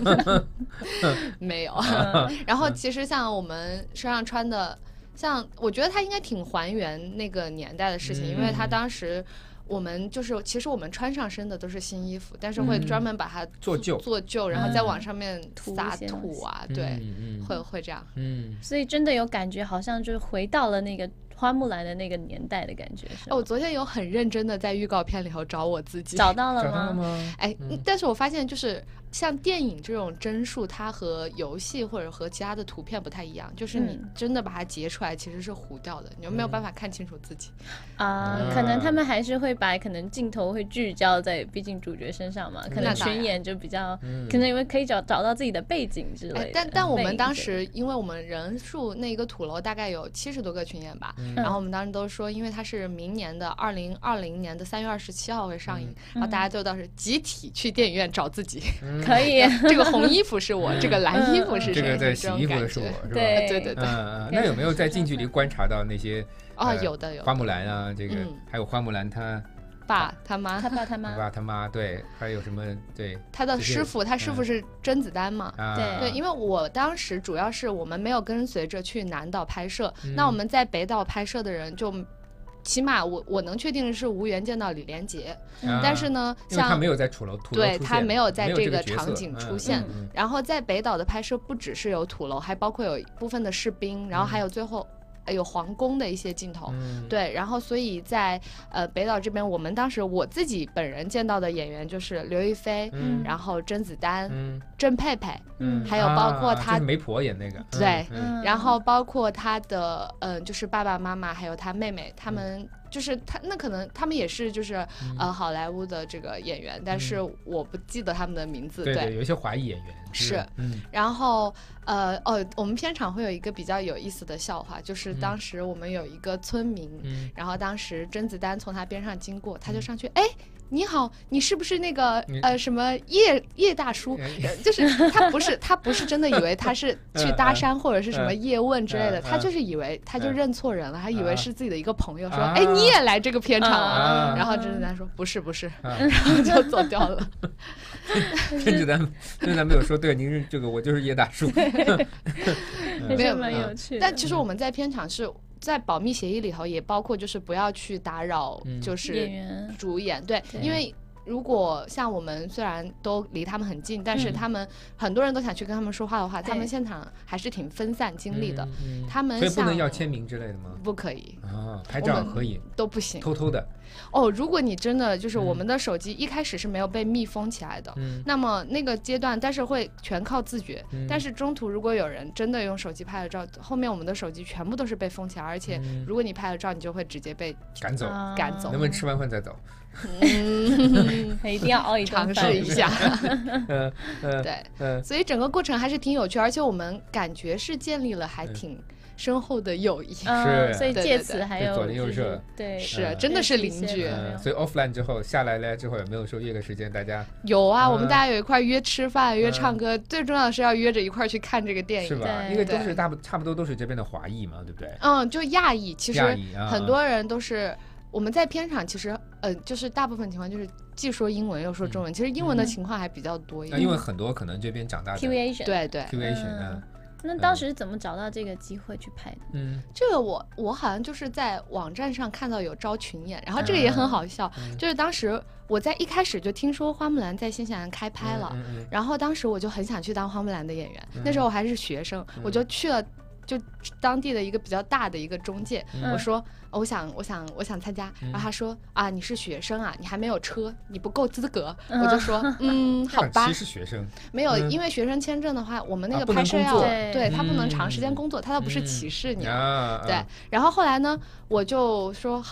没有。然后其实像我们身上穿的，像我觉得它应该挺还原那个年代的事情，嗯、因为它当时我们就是其实我们穿上身的都是新衣服，但是会专门把它做旧做旧，然后再往上面撒土啊， 嗯、 对，嗯、会会这样。 嗯， 所以真的有感觉，好像就是回到了那个花木兰的那个年代的感觉。是哦，我昨天有很认真的在预告片里头找我自己， 找到了吗？ 找到了吗？ 哎、嗯，但是我发现就是像电影这种帧数，它和游戏或者和其他的图片不太一样，就是你真的把它截出来，其实是糊掉的，你又没有办法看清楚自己。 啊、嗯呃，可能他们还是会把可能镜头会聚焦在毕竟主角身上嘛，可能群演就比较，嗯、可能因为可以找找到自己的背景之类的。哎、 但但我们当时，因为我们人数那一个土楼大概有七十多个群演吧，嗯、然后我们当时都说，因为它是明年的二零二零年的三月二十七号会上映，嗯、然后大家就当时集体去电影院找自己。 嗯可以， 这个红衣服是我，这个蓝衣服是谁？ 这个在洗衣服的是我，是吧？ 对对对对。 嗯，那有没有在近距离观察到那些？ 哦，有的有。 花木兰啊，这个还有花木兰她爸他妈， 他爸他妈， 他爸他妈，对，还有什么？对， 他的师傅，他师傅是甄子丹嘛？对对，因为我当时主要是我们没有跟随着去南岛拍摄，那我们在北岛拍摄的人就。起码我我能确定的是无缘见到李连杰，嗯、但是呢，像他没有在土楼，土楼对他没有在这个场景出现。 嗯嗯、 然后在北岛的拍摄不只是有土楼，还包括有一部分的士兵，然后还有最后。有皇宫的一些镜头，嗯、对，然后所以在呃北岛这边，我们当时我自己本人见到的演员就是刘亦菲，嗯、然后甄子丹、嗯、郑佩佩，嗯、还有包括他、 啊、媒婆演那个， 对， 嗯、 然后包括他的嗯、呃，就是爸爸妈妈还有他妹妹，他们。就是他，那可能他们也是就是、嗯、呃好莱坞的这个演员，但是我不记得他们的名字。 嗯、对, 对, 对，有一些华裔演员是。嗯，然后呃哦，我们片场会有一个比较有意思的笑话，就是当时我们有一个村民，嗯、然后当时甄子丹从他边上经过，他就上去，哎、嗯。你好，你是不是那个呃什么叶叶大叔？就是他不是他不是真的以为他是去搭讪或者是什么叶问之类的，他就是以为他就认错人了，他以为是自己的一个朋友，说哎你也来这个片场了，然后甄子丹说不是不是，然后就走掉了。 甄子丹甄子丹没有说对，您是这个我就是叶大叔， 没有蛮有趣的。 但其实我们在片场是。在保密协议里头也包括就是不要去打扰就是主演、嗯、对, 对因为如果像我们虽然都离他们很近，但是他们很多人都想去跟他们说话的话、嗯、他们现场还是挺分散精力的、嗯嗯、他们所以不能要签名之类的吗？ 不可以啊，拍照可以都不行， 偷偷的哦。如果你真的就是我们的手机一开始是没有被密封起来的、嗯、那么那个阶段但是会全靠自觉、嗯、但是中途如果有人真的用手机拍了照，后面我们的手机全部都是被封起来，而且如果你拍了照你就会直接被赶走赶走， 能不能吃完饭再走？ 嗯，一定要熬一尝试一下。 嗯嗯， 对，嗯，所以整个过程还是挺有趣，而且我们感觉是建立了还挺深厚的友谊， 是，所以借此还有左邻右舍， 对， 是真的是邻居。 所以 offline 之后下来了之后有没有说约个时间大家？ 有啊，我们大家有一块约吃饭、约唱歌，最重要的是要约着一块去看这个电影， 是吧？因为都是大不差不多都是这边的华裔嘛，对不对？ 嗯，就亚裔，其实很多人都是。我们在片场其实呃就是大部分情况就是既说英文又说中文、嗯、其实英文的情况还比较多一点、 嗯、因为很多可能这边长大的 Q Asian 对对 Q Asian、嗯、 那当时怎么找到这个机会去拍的？ 嗯，这个我我好像就是在网站上看到有招群演，然后这个也很好笑、嗯、就是当时我在一开始就听说花木兰在新西兰开拍了、嗯嗯、然后当时我就很想去当花木兰的演员、嗯、那时候我还是学生、嗯、我就去了就当地的一个比较大的一个中介、嗯、我说、哦、我想我想我想参加、嗯、然后他说啊你是学生啊，你还没有车，你不够资格、嗯、我就说嗯好吧， 其实学生没有、嗯、因为学生签证的话我们那个拍摄要、啊、对他不能长时间工作、嗯、他倒不是歧视你、嗯、对，然后后来呢我就说好吧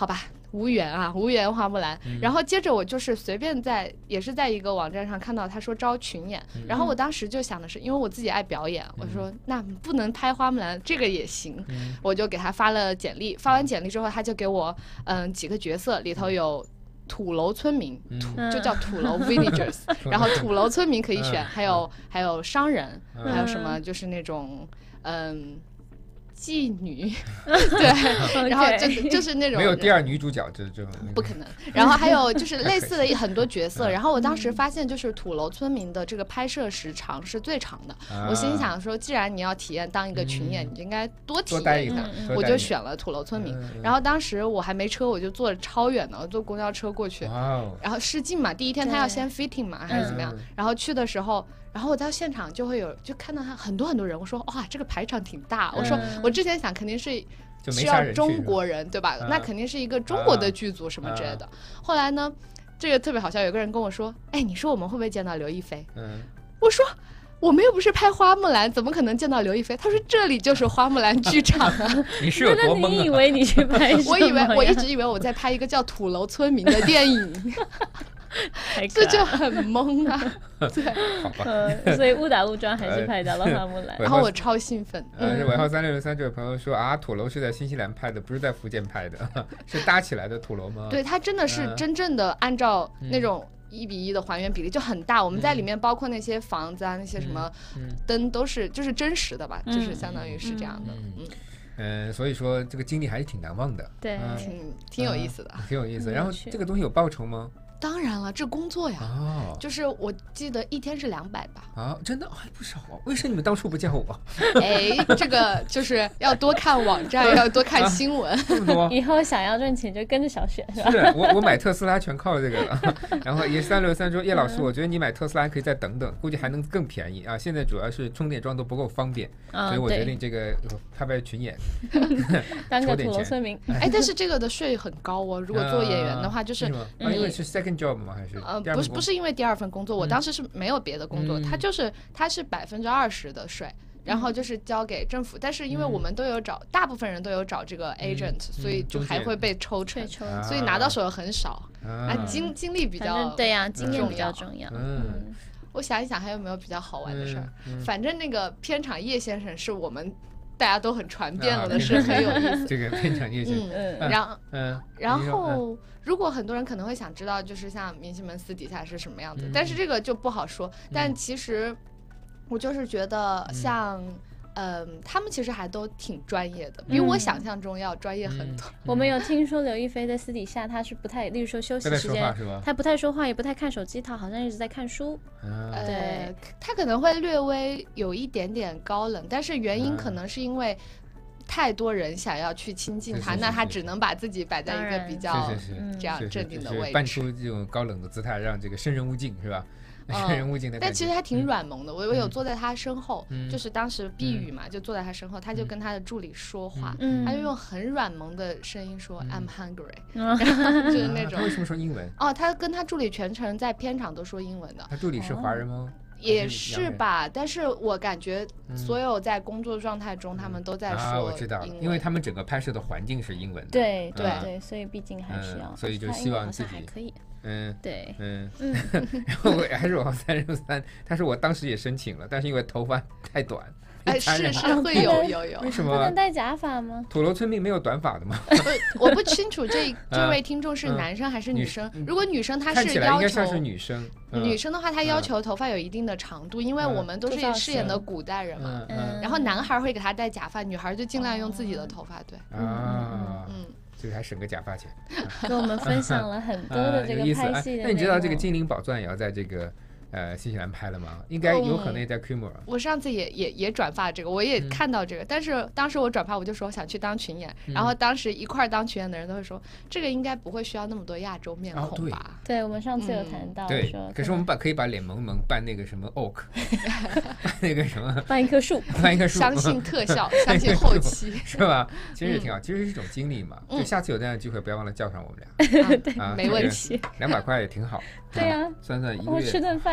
无缘啊，无缘花木兰。嗯、然后接着我就是随便在也是在一个网站上看到他说招群演，嗯、然后我当时就想的是，因为我自己爱表演，嗯、我说那不能拍花木兰这个也行，嗯、我就给他发了简历。发完简历之后，他就给我嗯几个角色，里头有土楼村民，土就叫土楼 villagers， 然后土楼村民可以选，还有还有商人，还有什么就是那种嗯。妓女，对，然后就就是那种没有第二女主角，这这不可能。然后还有就是类似的很多角色，然后我当时发现就是土楼村民的这个拍摄时长是最长的。我心想说，既然你要体验当一个群演，你就应该多体验一下。我就选了土楼村民。然后当时我还没车，我就坐超远的，我坐公交车过去。然后试镜嘛，第一天他要先 fitting 嘛，还是怎么样？然后去的时候。然后我到现场就会有，就看到他很多很多人，我说哇，这个排场挺大。我说我之前想肯定是需要中国人，对吧？那肯定是一个中国的剧组什么之类的。后来呢，这个特别好笑，有个人跟我说，哎，你说我们会不会见到刘亦菲？嗯，我说我们又不是拍花木兰，怎么可能见到刘亦菲？他说这里就是花木兰剧场啊。 你是有多懵啊？ 你以为你去拍什么？ 我以为我一直以为我在拍一个叫土楼村民的电影。这就很懵啊，对， 好吧、 呃，所以误打误撞还是拍到了花木兰， 然后我超兴奋。 呃，是尾号三六零三这位朋友说啊，土楼是在新西兰拍的，不是在福建拍的，是搭起来的土楼吗？ 对，它真的是真正的按照那种一比一的还原比例，就很大。我们在里面包括那些房子啊，那些什么灯都是就是真实的吧，就是相当于是这样的，嗯。 嗯，所以说这个经历还是挺难忘的， 对， 嗯、挺挺有意思的， 嗯、挺有意思。然后这个东西有报酬吗？ 当然了，这工作呀，哦，就是我记得一天是两百吧。 啊，真的还不少啊！为什么你们当初不叫我？ 哎，这个就是要多看网站，要多看新闻。 这么多， 以后想要赚钱就跟着小雪，是吧？ 是我我买特斯拉全靠这个了。然后也三六三说，叶老师，我觉得你买特斯拉可以再等等，估计还能更便宜啊！现在主要是充电桩都不够方便， 啊、 所以我决定这个拍拍群演， 当个土楼村民。 哎，但是这个的税很高哦，如果做演员的话，就是、 啊嗯、因为是 second job 吗？还是？ 呃，不是不是因为第二份工作，我当时是没有别的工作，它、嗯、就是它是百分之二十的税，然后就是交给政府，但是因为我们都有找，嗯、大部分人都有找这个 agent，、嗯、所以就还会被抽成， 嗯、 所以拿到手很少，啊，经经历比较对呀、啊，经验比较重要。 嗯，我想一想还有没有比较好玩的事儿、嗯嗯，反正那个片场叶先生是我们。大家都很传遍了的是很有意思。 这个片场叶先生， 嗯，然后，嗯，然后，如果很多人可能会想知道，就是像明星们私底下是什么样子，但是这个就不好说。但其实，我就是觉得像。嗯，他们其实还都挺专业的，比我想象中要专业很多。嗯嗯、我们有听说刘亦菲在私底下，她是不太，例如说休息时间，她不太说话，也不太看手机，她好像一直在看书。 嗯、对，她可能会略微有一点点高冷，但是原因可能是因为太多人想要去亲近她，那她只能把自己摆在一个比较这样镇定的位置， 扮出这种高冷的姿态，让这个生人勿近，是吧？ 嗯、但其实还挺软萌的，我我有坐在他身后、嗯，就是当时避雨嘛、嗯，就坐在他身后，他就跟他的助理说话，嗯、他就用很软萌的声音说、嗯、I'm hungry，、嗯、然后就是那种。 他为什么说英文？ 哦，他跟他助理全程在片场都说英文的。 他助理是华人吗？ 也是吧，但是我感觉所有在工作状态中，嗯、他们都在说英文、啊。 我知道，因为他们整个拍摄的环境是英文的。 对对、嗯、对，所以毕竟还是要， 嗯、所以就希望自己还可以。 嗯， 对， 嗯嗯，然后我还是我三六三，但是我当时也申请了，但是因为头发太短。 哎，是是会有有有， 为什么不能戴假发吗？ 土楼村民没有短发的吗？ 我不清楚这这位听众是男生还是女生。嗯、如果女生，她是要求应该像是女生。 嗯、女生的话，她要求头发有一定的长度，嗯、因为我们都是饰演的古代人嘛。嗯、然后男孩会给她戴假发，女孩就尽量用自己的头发。对啊，嗯。这个还省个假发钱， 跟我们分享了很多的这个拍戏的、 啊。那你知道这个《精灵宝钻》也要在这个呃新西兰拍了吗？应该有可能也在 Kumar、嗯。 我上次也也也转发这个，我也看到这个，嗯、但是当时我转发我就说我想去当群演、嗯，然后当时一块当群演的人都会说这个应该不会需要那么多亚洲面孔吧？ 哦、 对, 对，我们上次有谈到、嗯、 对，可是我们把可以把脸蒙蒙扮那个什么 oak， 扮那个什么扮一棵树， 扮一棵树， 相信特效，相信后期， 是吧？其实也挺好，其实是一种经历嘛。就下次有这样的机会，不要忘了叫上我们俩， 对，没问题。 两百块也挺好。 对呀， 算算一个月， 我吃顿饭也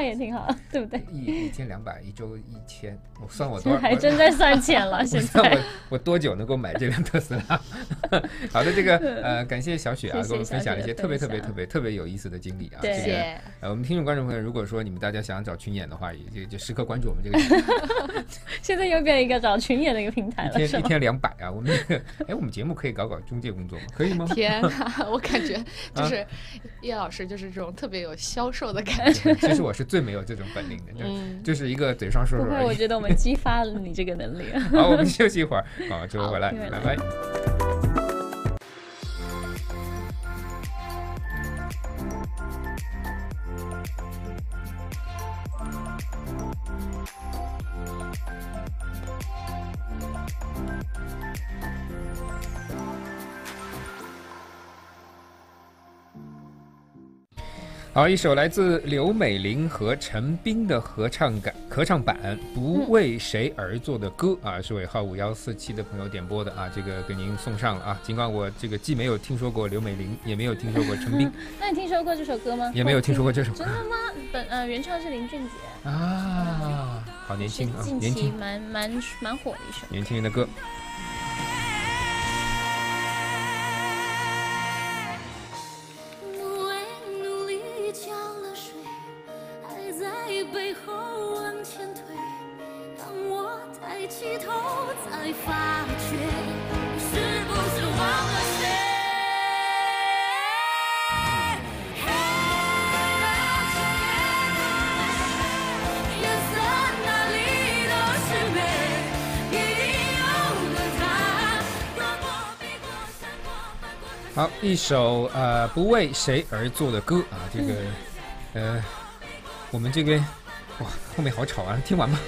也挺好，对不对？ 一一天两百，一周一千，我算我多少？ 还真在算钱了，现在我我多久能够买这辆特斯拉？好的，这个呃，感谢小雪啊，给我们分享了一些特别特别特别特别有意思的经历啊。 对， 这个呃，我们听众观众朋友，如果说你们大家想要找群演的话，也就就时刻关注我们这个。 现在又变一个找群演的一个平台了， 一天一天两百啊！我们这个，哎，我们节目可以搞搞中介工作吗？可以吗？ 天哪，我感觉就是叶老师就是这种特别有销售的感觉。 其实我是最没有这种本领的，嗯、就是一个嘴上说说而已。 不会，我觉得我们激发了你这个能力。 好，我们休息一会儿，好，之后回来，拜拜。好，一首来自刘美玲和陈冰的合唱感合唱版《不为谁而作的歌》啊，是尾号五幺四七的朋友点播的啊，这个给您送上了啊。尽管我这个既没有听说过刘美玲，也没有听说过陈冰， 那你听说过这首歌吗？ 也没有听说过这首歌。 真的吗？本呃原唱是林俊杰啊，好年轻啊， 近期蛮蛮蛮火的一首年轻人的歌。好，一首呃不为谁而作的歌啊，这个、嗯、呃，我们这边哇后面好吵啊，听完吧。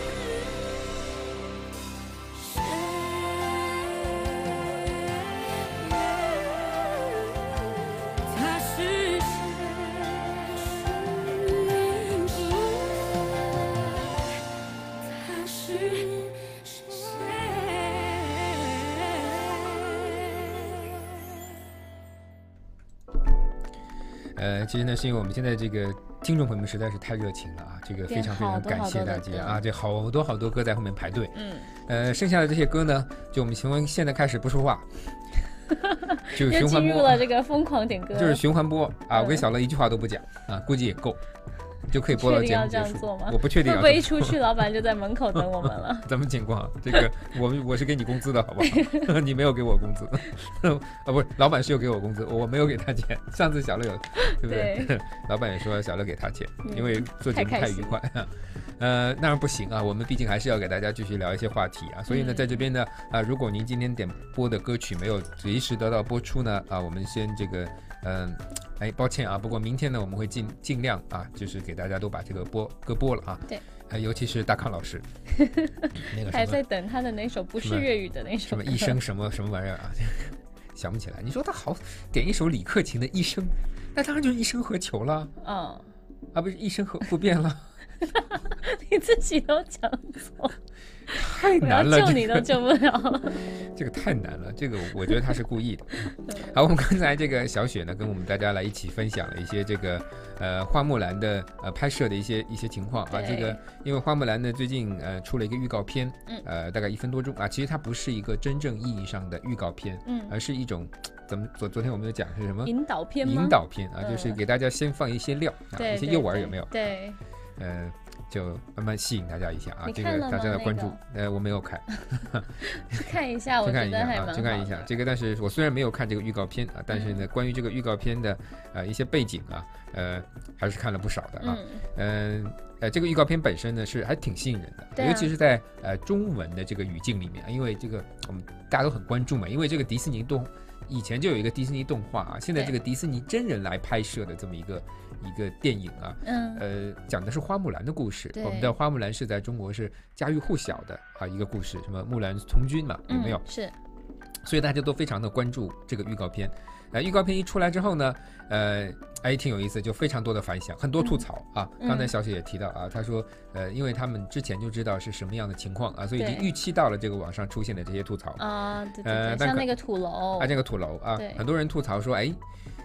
呃，其实呢，是因为我们现在这个听众朋友们实在是太热情了啊，这个非常非常感谢大家啊，这好多好多歌在后面排队。嗯，呃，剩下的这些歌呢，就我们从现在开始不说话，就循环播， 进入了这个疯狂点歌， 就是循环播啊。我跟小乐一句话都不讲啊，估计也够。就可以播到节目结束。我不确定， 会不会一出去老板就在门口等我们了？ 什么情况？这个我我是给你工资的好不好？你没有给我工资啊？不是，老板是有给我工资，我没有给他钱。上次小乐有，对不对？对老板也说小乐给他钱，因为做节目太愉快。呃，当然不行啊，我们毕竟还是要给大家继续聊一些话题啊。所以呢，在这边呢，啊，如果您今天点播的歌曲没有及时得到播出呢，啊，我们先这个。嗯，哎，抱歉啊，不过明天呢，我们会尽尽量啊，就是给大家都把这个播歌播了啊。 对， 呃，尤其是大康老师，那个还在等他的那首不是粤语的那首什么一生什么什么玩意儿啊，想不起来。你说他好点一首李克勤的《一生》，那当然就是《一生何求》了。嗯，啊，不是《一生何不变》了。 你自己都讲错。 太难了， 救你都救不了了。 这个太难了，这个我觉得他是故意的。好，我们刚才这个小雪呢，跟我们大家来一起分享了一些这个呃花木兰的呃拍摄的一些一些情况啊。这个因为花木兰呢最近呃出了一个预告片，呃大概一分多钟啊，其实它不是一个真正意义上的预告片，嗯，而是一种怎么昨昨天我们有讲是什么引导片吗？ 引导片啊，就是给大家先放一些料啊，一些诱饵有没有？ 对， 呃。就慢慢吸引大家一下啊，这个大家的关注， 那个、呃，我没有看， 去看一下， 去看一下啊， 去看一下这个。但是我虽然没有看这个预告片啊，但是呢，嗯、关于这个预告片的呃一些背景啊，呃，还是看了不少的啊。嗯、呃，呃，这个预告片本身呢是还挺吸引人的， 啊、 尤其是在呃中文的这个语境里面，因为这个我们大家都很关注嘛，因为这个迪士尼动以前就有一个迪士尼动画啊，现在这个迪士尼真人来拍摄的这么一个。一个电影啊，嗯，呃，讲的是花木兰的故事。我们的花木兰是在中国是家喻户晓的啊一个故事，什么木兰从军嘛，有没有？ 嗯、是， 所以大家都非常的关注这个预告片。呃，预告片一出来之后呢，呃，哎，挺有意思，就非常多的反响，很多吐槽、嗯、啊。刚才小雪也提到啊，她说，呃，因为他们之前就知道是什么样的情况啊，所以已经预期到了这个网上出现的这些吐槽啊，对对对，呃、像那个土楼啊，这个土楼啊，很多人吐槽说，哎。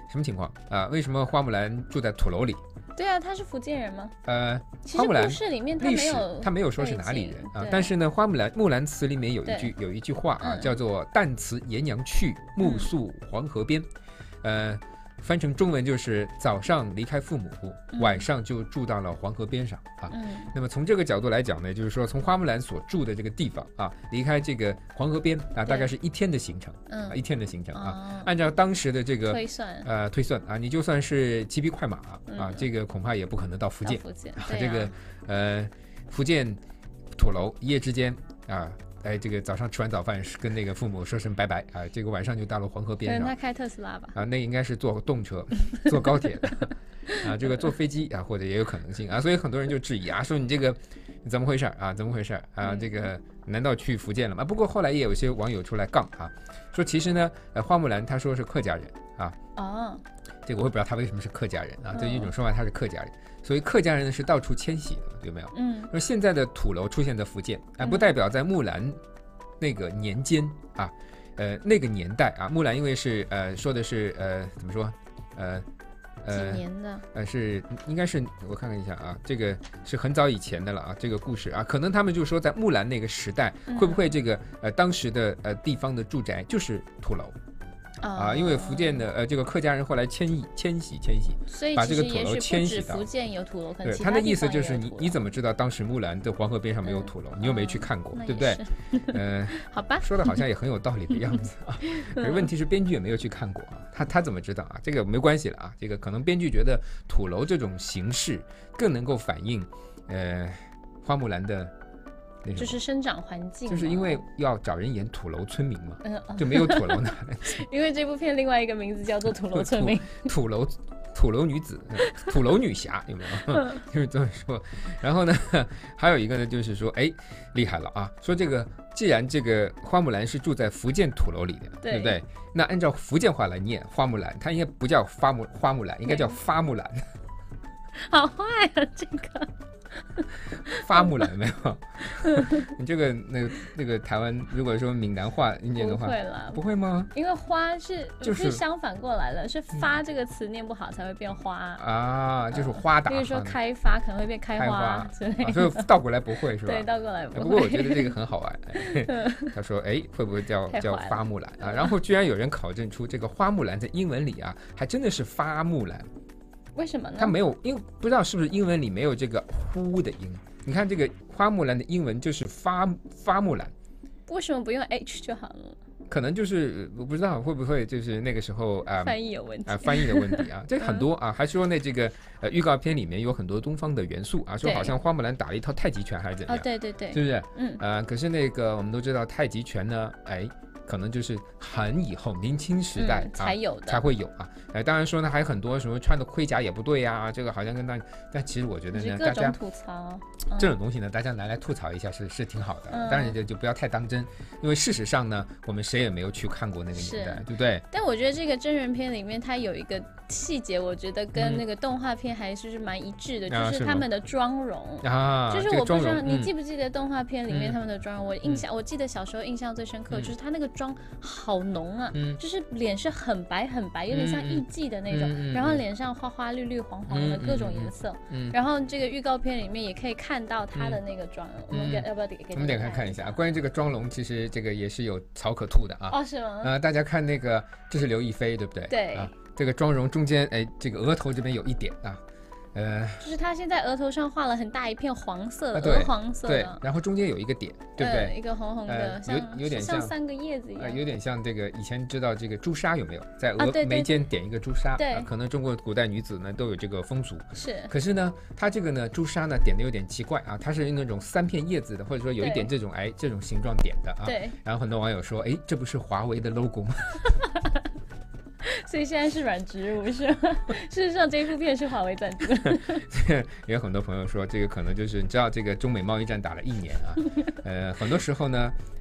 什么情况啊？为什么花木兰住在土楼里？ 对啊，他是福建人吗？ 呃， 其实故事里面他没有， 他没有说是哪里人啊。但是呢，花木兰木兰辞里面有一句有一句话啊，叫做“旦辞爷娘去，暮宿黄河边”，呃。翻成中文就是早上离开父母，嗯、晚上就住到了黄河边上啊。嗯、那么从这个角度来讲呢，就是说从花木兰所住的这个地方啊，离开这个黄河边啊，大概是一天的行程，嗯、啊，一天的行程啊。哦、按照当时的这个推算， 呃，推算啊，你就算是骑匹快马、嗯、啊，这个恐怕也不可能到福建。 福建， 啊、这个呃，福建土楼一夜之间啊。哎，这个早上吃完早饭跟那个父母说声拜拜啊，这个晚上就到了黄河边上。 他开特斯拉吧？ 啊，那应该是坐动车，坐高铁的啊，这个坐飞机啊，或者也有可能性啊，所以很多人就质疑啊，说你这个怎么回事啊？怎么回事啊？这个难道去福建了吗？不过后来也有一些网友出来杠啊，说其实呢，呃，花木兰她说是客家人啊。哦。这个我也不知道他为什么是客家人啊，这一种说法他是客家人。所以客家人呢是到处迁徙的，有没有？嗯。说现在的土楼出现在福建，啊，不代表在木兰那个年间啊，呃，那个年代啊，木兰因为是呃说的是呃怎么说，呃呃几年的？ 呃是应该是我看看一下啊，这个是很早以前的了啊，这个故事啊，可能他们就说在木兰那个时代，会不会这个呃当时的呃地方的住宅就是土楼？啊，因为福建的呃这个客家人后来迁移迁徙迁徙， 所以把这个土楼迁徙到福建有土楼，可能对他的意思就是你你怎么知道当时木兰的黄河边上没有土楼？你又没去看过，对不对？ 嗯，好吧， 说的好像也很有道理的样子啊。可是问题是编剧也没有去看过啊，他他怎么知道啊？这个没关系了啊，这个可能编剧觉得土楼这种形式更能够反映呃花木兰的。 就是生长环境， 就是因为要找人演土楼村民嘛，嗯、就没有土楼男。 因为这部片另外一个名字叫做《土楼村民》， 土楼土楼女子，土楼女侠有没有？就是这么说。然后呢，还有一个呢，就是说，哎，厉害了啊！说这个，既然这个花木兰是住在福建土楼里的， 对, 对不对？那按照福建话来念花木兰，它应该不叫花木花木兰，应该叫发木兰。 好坏啊，这个。 发木兰没有？你这个那个那个台湾，如果说闽南话念的话， 不会啦， 不会吗？ 因为花是就是相反过来了，是发这个词念不好才会变花啊，就是花打。 比如说开发可能会变开花之类的， 所以倒过来不会是吧？ 对，倒过来不会。 不过我觉得这个很好玩。他说：“哎，会不会叫叫发木兰啊？”然后居然有人考证出这个花木兰在英文里啊，还真的是发木兰。 为什么呢？ 它没有，因为不知道是不是英文里没有这个呼的音。你看这个花木兰的英文就是发发木兰， 为什么不用 H 就好了？ 可能就是我不知道会不会就是那个时候啊、呃、 翻译有问题啊、 呃、翻译的问题啊，这很多啊，还说那这个呃预告片里面有很多东方的元素啊，说好像花木兰打了一套太极拳还是怎样？ 哦，对对对， 是不是？嗯呃，可是那个我们都知道太极拳呢，哎。可能就是很以后明清时代、 嗯、才有的、 啊、才会有啊，哎，当然说呢，还有很多什么穿的盔甲也不对呀、啊，这个好像跟大，但其实我觉得呢，大家吐槽、 嗯、这种东西呢，大家拿来吐槽一下是是挺好的，嗯、当然就就不要太当真，因为事实上呢，我们谁也没有去看过那个年代，对不对？ 但我觉得这个真人片里面它有一个细节，我觉得跟那个动画片还是蛮一致的，嗯、就是他们的妆容啊， 就是我不知道、这个、你记不记得动画片里面他们的妆容，嗯、我印象、嗯、我记得小时候印象最深刻、嗯、就是他那个妆好浓啊、嗯，就是脸是很白很白，有点像艺妓的那种、嗯，然后脸上花花绿绿黄黄的各种颜色、嗯嗯，然后这个预告片里面也可以看到他的那个妆容，嗯、我们给要不要给我们点开看一下？关于这个妆容，其实这个也是有槽可吐的啊。 哦，是吗？ 呃，大家看那个，这是刘亦菲，对不对？ 对。 啊，这个妆容中间，哎，这个额头这边有一点啊。呃， 就是他现在额头上画了很大一片黄色的，鹅、啊、黄色的， 对，然后中间有一个点，对不对？ 呃、一个红红的，呃、像有有点像三个叶子一样、 呃，有点像这个以前知道这个朱砂有没有？在额、啊、眉间点一个朱砂， 对、 呃，可能中国古代女子呢都有这个风俗， 是。 可是呢，它这个呢朱砂呢点的有点奇怪啊，它是那种三片叶子的，或者说有一点这种哎这种形状点的啊。 对。 然后很多网友说，哎，这不是华为的 logo 吗？ 所以现在是软植入是吗？事实上这一部片是华为赞助。 也有很多朋友说，这个可能就是你知道，这个中美贸易战打了一年啊，呃，很多时候呢，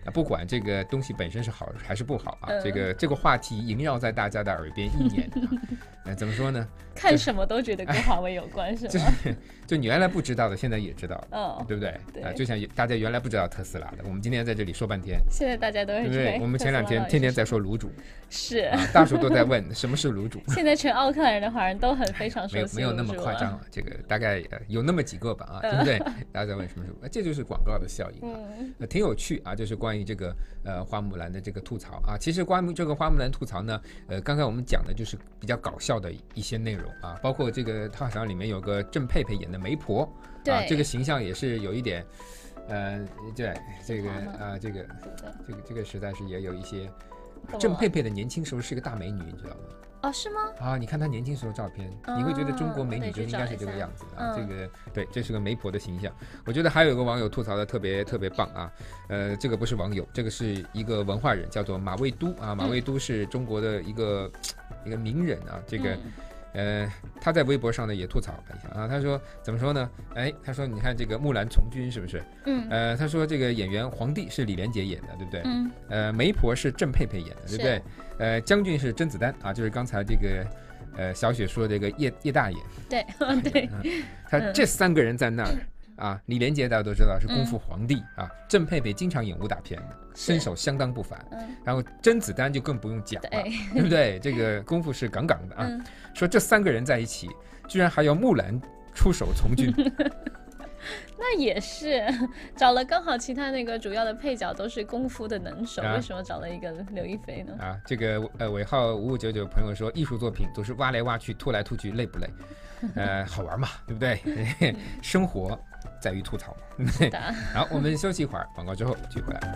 不管这个东西本身是好还是不好啊，嗯、这个这个话题萦绕在大家的耳边一年、啊呃，怎么说呢？ 看什么都觉得跟华为有关，是吗？ 就是就你原来不知道的，现在也知道了， 哦、 对不对？ 对啊、呃，就像大家原来不知道特斯拉的，我们今天在这里说半天， 现在大家都会对不对？我们前两天天天在说卤煮， 是、 啊，大叔都在问什么是卤煮。 现在全奥克兰人的华人都很非常熟悉， 没有没有那么夸张，这个大概、呃、有那么几个吧，啊，对不对？大家在问什么是，这就是广告的效应啊，嗯呃、挺有趣啊，就是关于这个呃花木兰的这个吐槽啊。其实关于这个花木兰吐槽呢，呃，刚才我们讲的就是比较搞笑的一些内容啊，包括这个它好像里面有个郑佩佩演的媒婆，啊，这个形象也是有一点，呃，对这个啊、呃，这个这个这个实在是也有一些。郑佩佩的年轻时候是个大美女，你知道吗？ 哦，是吗？ 啊，你看她年轻时候照片，哦、你会觉得中国美女就应该是这个样子啊。这个对，这是个媒婆的形象。我觉得还有一个网友吐槽的特别特别棒啊，呃，这个不是网友，这个是一个文化人，叫做马未都啊。马未都是中国的一个、嗯、一个名人啊，这个。嗯呃，他在微博上呢也吐槽了一下啊，他说怎么说呢？哎，他说你看这个木兰从军是不是？ 嗯。 呃，他说这个演员皇帝是李连杰演的，对不对？ 嗯。 呃，媒婆是郑佩佩演的，对不对？呃，将军是甄子丹啊，就是刚才这个呃小雪说的这个叶叶大爷。 对，对。 他这三个人在那儿。啊，李连杰大家都知道是功夫皇帝、嗯、啊，郑佩佩经常演武打片，身手相当不凡。 嗯、 然后甄子丹就更不用讲了， 对, 对不对？这个功夫是杠杠的啊。 嗯、 说这三个人在一起，居然还要木兰出手从军。 那也是找了，刚好其他那个主要的配角都是功夫的能手，啊、为什么找了一个刘亦菲呢？ 啊，这个呃尾号五五九九朋友说，艺术作品都是挖来挖去、吐来吐去，累不累？呃，好玩嘛，对不对？生活在于吐槽。好，我们休息一会儿，广告之后继续回来。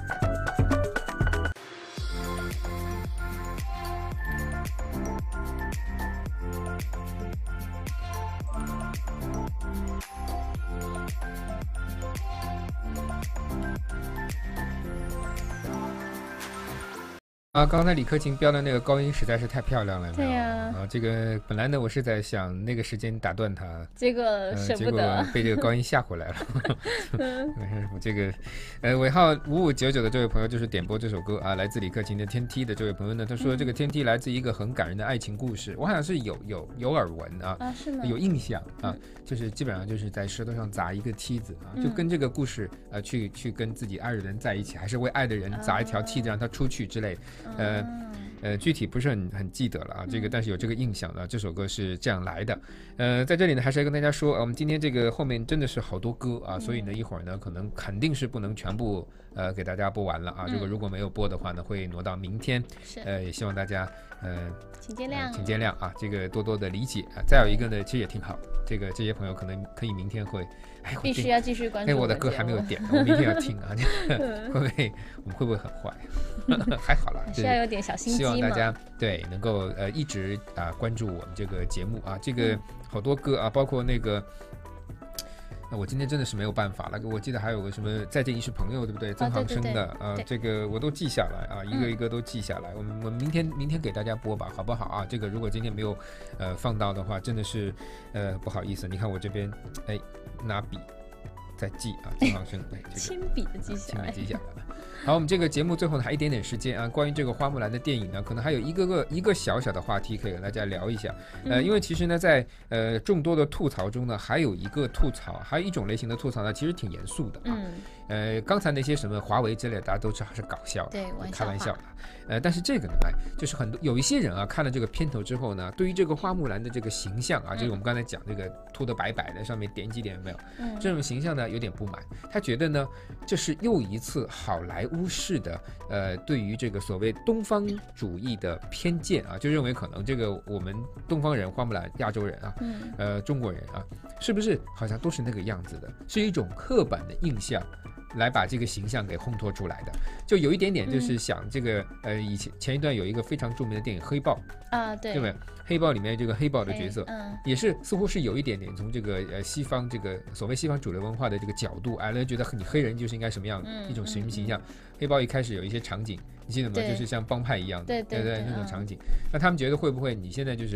啊，刚才李克勤标的那个高音实在是太漂亮了， 对呀、 啊。啊，这个本来呢，我是在想那个时间打断他， 结果舍不得， 呃、结果被这个高音吓回来了。嗯，这个，呃，尾号五五九九的这位朋友就是点播这首歌啊，来自李克勤的《天梯》的这位朋友呢，他说这个《天梯》来自一个很感人的爱情故事，我好像是有有有耳闻啊， 啊是吗？ 有印象啊，就是基本上就是在舌头上砸一个梯子啊，就跟这个故事呃去去跟自己爱的人在一起，还是为爱的人砸一条梯子让他出去之类的。呃呃，具体不是很很记得了啊，这个但是有这个印象的，这首歌是这样来的。呃，在这里呢，还是要跟大家说，我们今天这个后面真的是好多歌啊，所以呢，一会儿呢，可能肯定是不能全部呃给大家播完了啊。如果如果没有播的话呢，会挪到明天。呃，也希望大家呃请见谅， 请见谅啊，这个多多的理解啊。再有一个呢，其实也挺好，这个这些朋友可能可以明天会。哎， 必须要继续关注。 哎，我的歌还没有点，我明天要听啊，会不会我们会不会很坏？还好啦， 是要有点小心机嘛。 希望大家对能够呃一直啊关注我们这个节目啊，这个好多歌啊，包括那个。那我今天真的是没有办法了，我记得还有个什么再见亦是朋友，对不对？曾航生的啊，这个我都记下来啊，一个一个都记下来。我们我们明天明天给大家播吧，好不好啊？这个如果今天没有呃放到的话，真的是呃不好意思。你看我这边哎拿笔在记啊，曾航生哎，这个亲笔的记下来， 亲笔记下来了。好，我们这个节目最后呢还一点点时间啊，关于这个花木兰的电影呢，可能还有一个个一个小小的话题可以跟大家聊一下。呃，因为其实呢，在呃众多的吐槽中呢，还有一个吐槽，还有一种类型的吐槽呢，其实挺严肃的啊。 嗯。 呃，刚才那些什么华为之类的，大家都知道是搞笑的， 对， 开玩笑的。呃，但是这个呢，哎，就是很多有一些人啊，看了这个片头之后呢，对于这个花木兰的这个形象啊，嗯、就是我们刚才讲这个秃得白白的，上面点几点有没有？ 嗯， 这种形象呢有点不满，他觉得呢这是又一次好莱坞式的呃对于这个所谓东方主义的偏见啊，就认为可能这个我们东方人花木兰亚洲人啊， 嗯、 呃中国人啊，是不是好像都是那个样子的，是一种刻板的印象。来把这个形象给烘托出来的，就有一点点就是想这个、嗯、呃，以前前一段有一个非常著名的电影《黑豹》 啊，对， 对不对？黑豹里面这个黑豹的角色， 嗯， 也是似乎是有一点点从这个呃西方这个所谓西方主流文化的这个角度，哎，人觉得你黑人就是应该什么样、嗯、一种什么形象。嗯、黑豹一开始有一些场景，你记得吗？就是像帮派一样的， 对对 对, 对, 对, 对那种场景。嗯、那他们觉得会不会你现在就是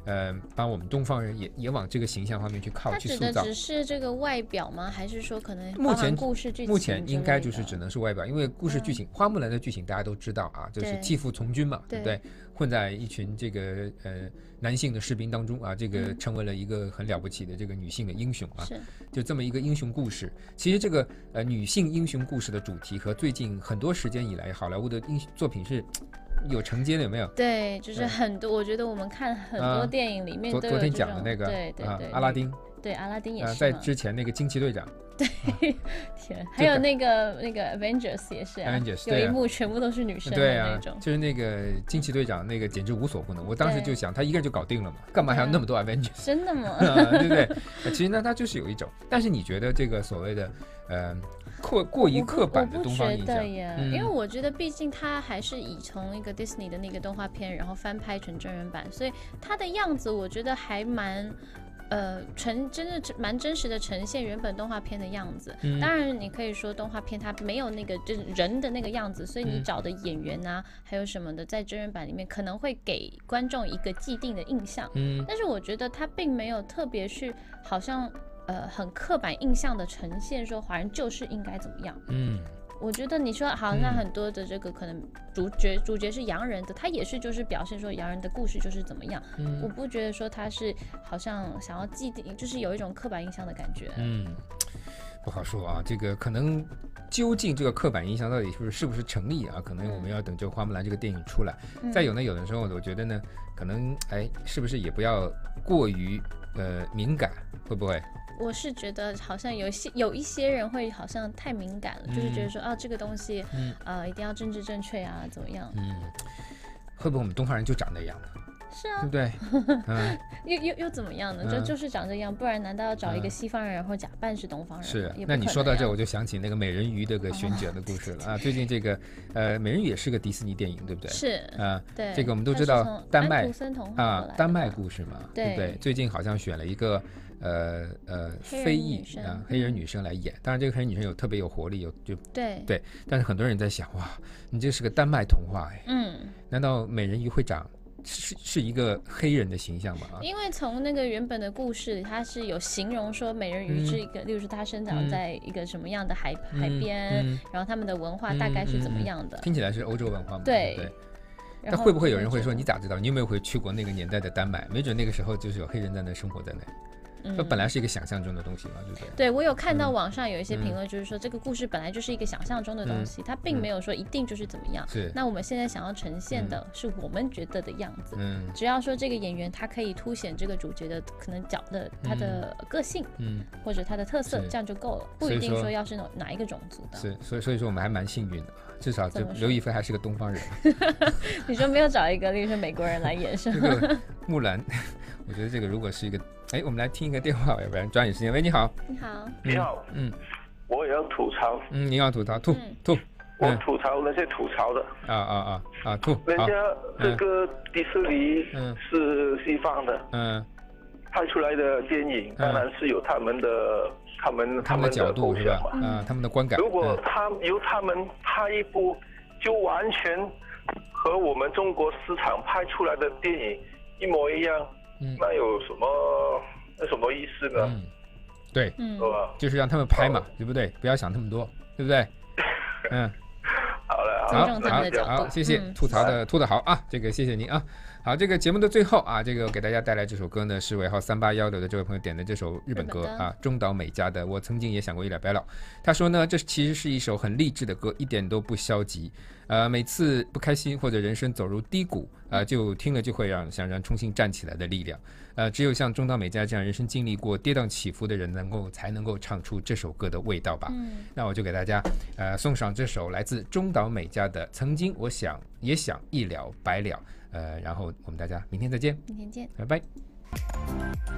呃，把我们东方人也也往这个形象方面去靠，去塑造。 它指的只是这个外表吗？还是说可能目前故事剧情？ 目前应该就是只能是外表，因为故事剧情，嗯、花木兰的剧情大家都知道啊，就是弃妇从军嘛， 对, 对不对？混在一群这个呃男性的士兵当中啊，这个成为了一个很了不起的这个女性的英雄啊，就这么一个英雄故事。其实这个呃女性英雄故事的主题和最近很多时间以来好莱坞的英雄作品是有承接的，有没有？ 对，就是很多，我觉得我们看很多电影里面都有、 啊、昨, 昨天讲的那个， 对对对， 啊、阿拉丁， 对阿拉丁也是、啊， 在之前那个惊奇队长。 对，天，还有那个那个 Avengers 也是啊 ，Avengers 有一幕全部都是女生的那种， 对啊，就是那个惊奇队长那个简直无所不能。我当时就想，他一个人就搞定了嘛，干嘛还要那么多 Avengers？ 真的吗？ 啊、对不对？其实呢，他就是有一种，但是你觉得这个所谓的呃过过于刻板的东方印象？ 我不觉得耶、嗯，因为我觉得毕竟他还是以从一个 Disney 的那个动画片，然后翻拍成真人版，所以他的样子我觉得还蛮。呃，呈真的蛮真实的呈现原本动画片的样子、嗯。当然，你可以说动画片它没有那个就是人的那个样子，所以你找的演员啊，嗯、还有什么的，在真人版里面可能会给观众一个既定的印象。嗯，但是我觉得它并没有特别去好像呃很刻板印象的呈现，说华人就是应该怎么样。嗯。我觉得你说好，那很多的这个可能主角、嗯、主角是洋人的，他也是就是表现说洋人的故事就是怎么样。嗯，我不觉得说他是好像想要既定，就是有一种刻板印象的感觉。 嗯，不好说啊，这个可能究竟这个刻板印象到底是不是是不是成立啊？可能我们要等这个花木兰这个电影出来。嗯、再有呢，有的时候我觉得呢，可能哎，是不是也不要过于呃敏感，会不会？ 我是觉得好像有些有一些人会好像太敏感了，嗯、就是觉得说啊这个东西，嗯、呃一定要政治正确啊怎么样？嗯， 会不会我们东方人就长那样？ 是啊， 对不对？嗯， 又又又怎么样呢？就、嗯、就是长这样，不然难道要找一个西方人，然后假扮是东方人？ 是。那你说到这，我就想起那个美人鱼这个选角的故事了、哦、啊。最近这个呃，美人鱼也是个迪士尼电影，对不对？ 是啊， 对。 这个我们都知道丹麦啊， 丹麦故事嘛，对不对？最近好像选了一个。呃呃，非裔啊，黑人女生来演，当然这个黑人女生有特别有活力，有就对对，但是很多人在想，哇，你这是个丹麦童话哎，嗯，难道美人鱼会长是是一个黑人的形象吗？ 因为从那个原本的故事里，它是有形容说美人鱼是一个，嗯、例如说它生长在一个什么样的海、嗯、海边、嗯，然后他们的文化大概是怎么样的？ 嗯嗯、听起来是欧洲文化嘛？ 对。 对那会不会有人会说，你咋知道？你有没有回去过那个年代的丹麦？没准那个时候就是有黑人在那生活在那里。这本来是一个想象中的东西嘛，对不对？ 对，我有看到网上有一些评论，就是说这个故事本来就是一个想象中的东西，嗯、它并没有说一定就是怎么样。是。那我们现在想要呈现的是我们觉得的样子。嗯。只要说这个演员他可以凸显这个主角的可能角的他的个性，嗯，或者他的特色，这样就够了，不一定说要是哪一个种族的。 是，所以所以说我们还蛮幸运的，至少这刘亦菲还是个东方人。 你说没有找一个，例如说美国人来演是吗？ 这个木兰，我觉得这个如果是一个。哎，我们来听一个电话，要不然抓紧时间。喂，你好。 你好。 你好。嗯。我也要吐槽。 嗯，你要吐槽，吐、嗯、吐。 我吐槽那些吐槽的。 啊啊啊啊！吐。 人家这个迪士尼是西方的，嗯，拍出来的电影当然是有他们的、嗯、他们他们的角度是吧？啊、嗯，他们的观感。 如果他由他们拍一部，就完全和我们中国市场拍出来的电影一模一样。嗯、那有什么那什么意思呢？ 嗯，对，嗯，就是让他们拍嘛，哦、对不对？不要想那么多，对不对？嗯， 好了， 好，好，好，谢谢、嗯、吐槽的吐得好啊，这个谢谢您啊。好，这个节目的最后啊，这个给大家带来这首歌呢，是尾号三八一六的这位朋友点的这首日本歌啊，中岛美嘉的《我曾经也想过一了百了》。他说呢，这其实是一首很励志的歌，一点都不消极。呃，每次不开心或者人生走入低谷，呃，就听了就会让想让重新站起来的力量。呃，只有像中岛美嘉这样人生经历过跌宕起伏的人，能够才能够唱出这首歌的味道吧。嗯，那我就给大家呃送上这首来自中岛美嘉的《曾经我想也想一了百了》。呃，然后我们大家明天再见， 明天见， 拜拜。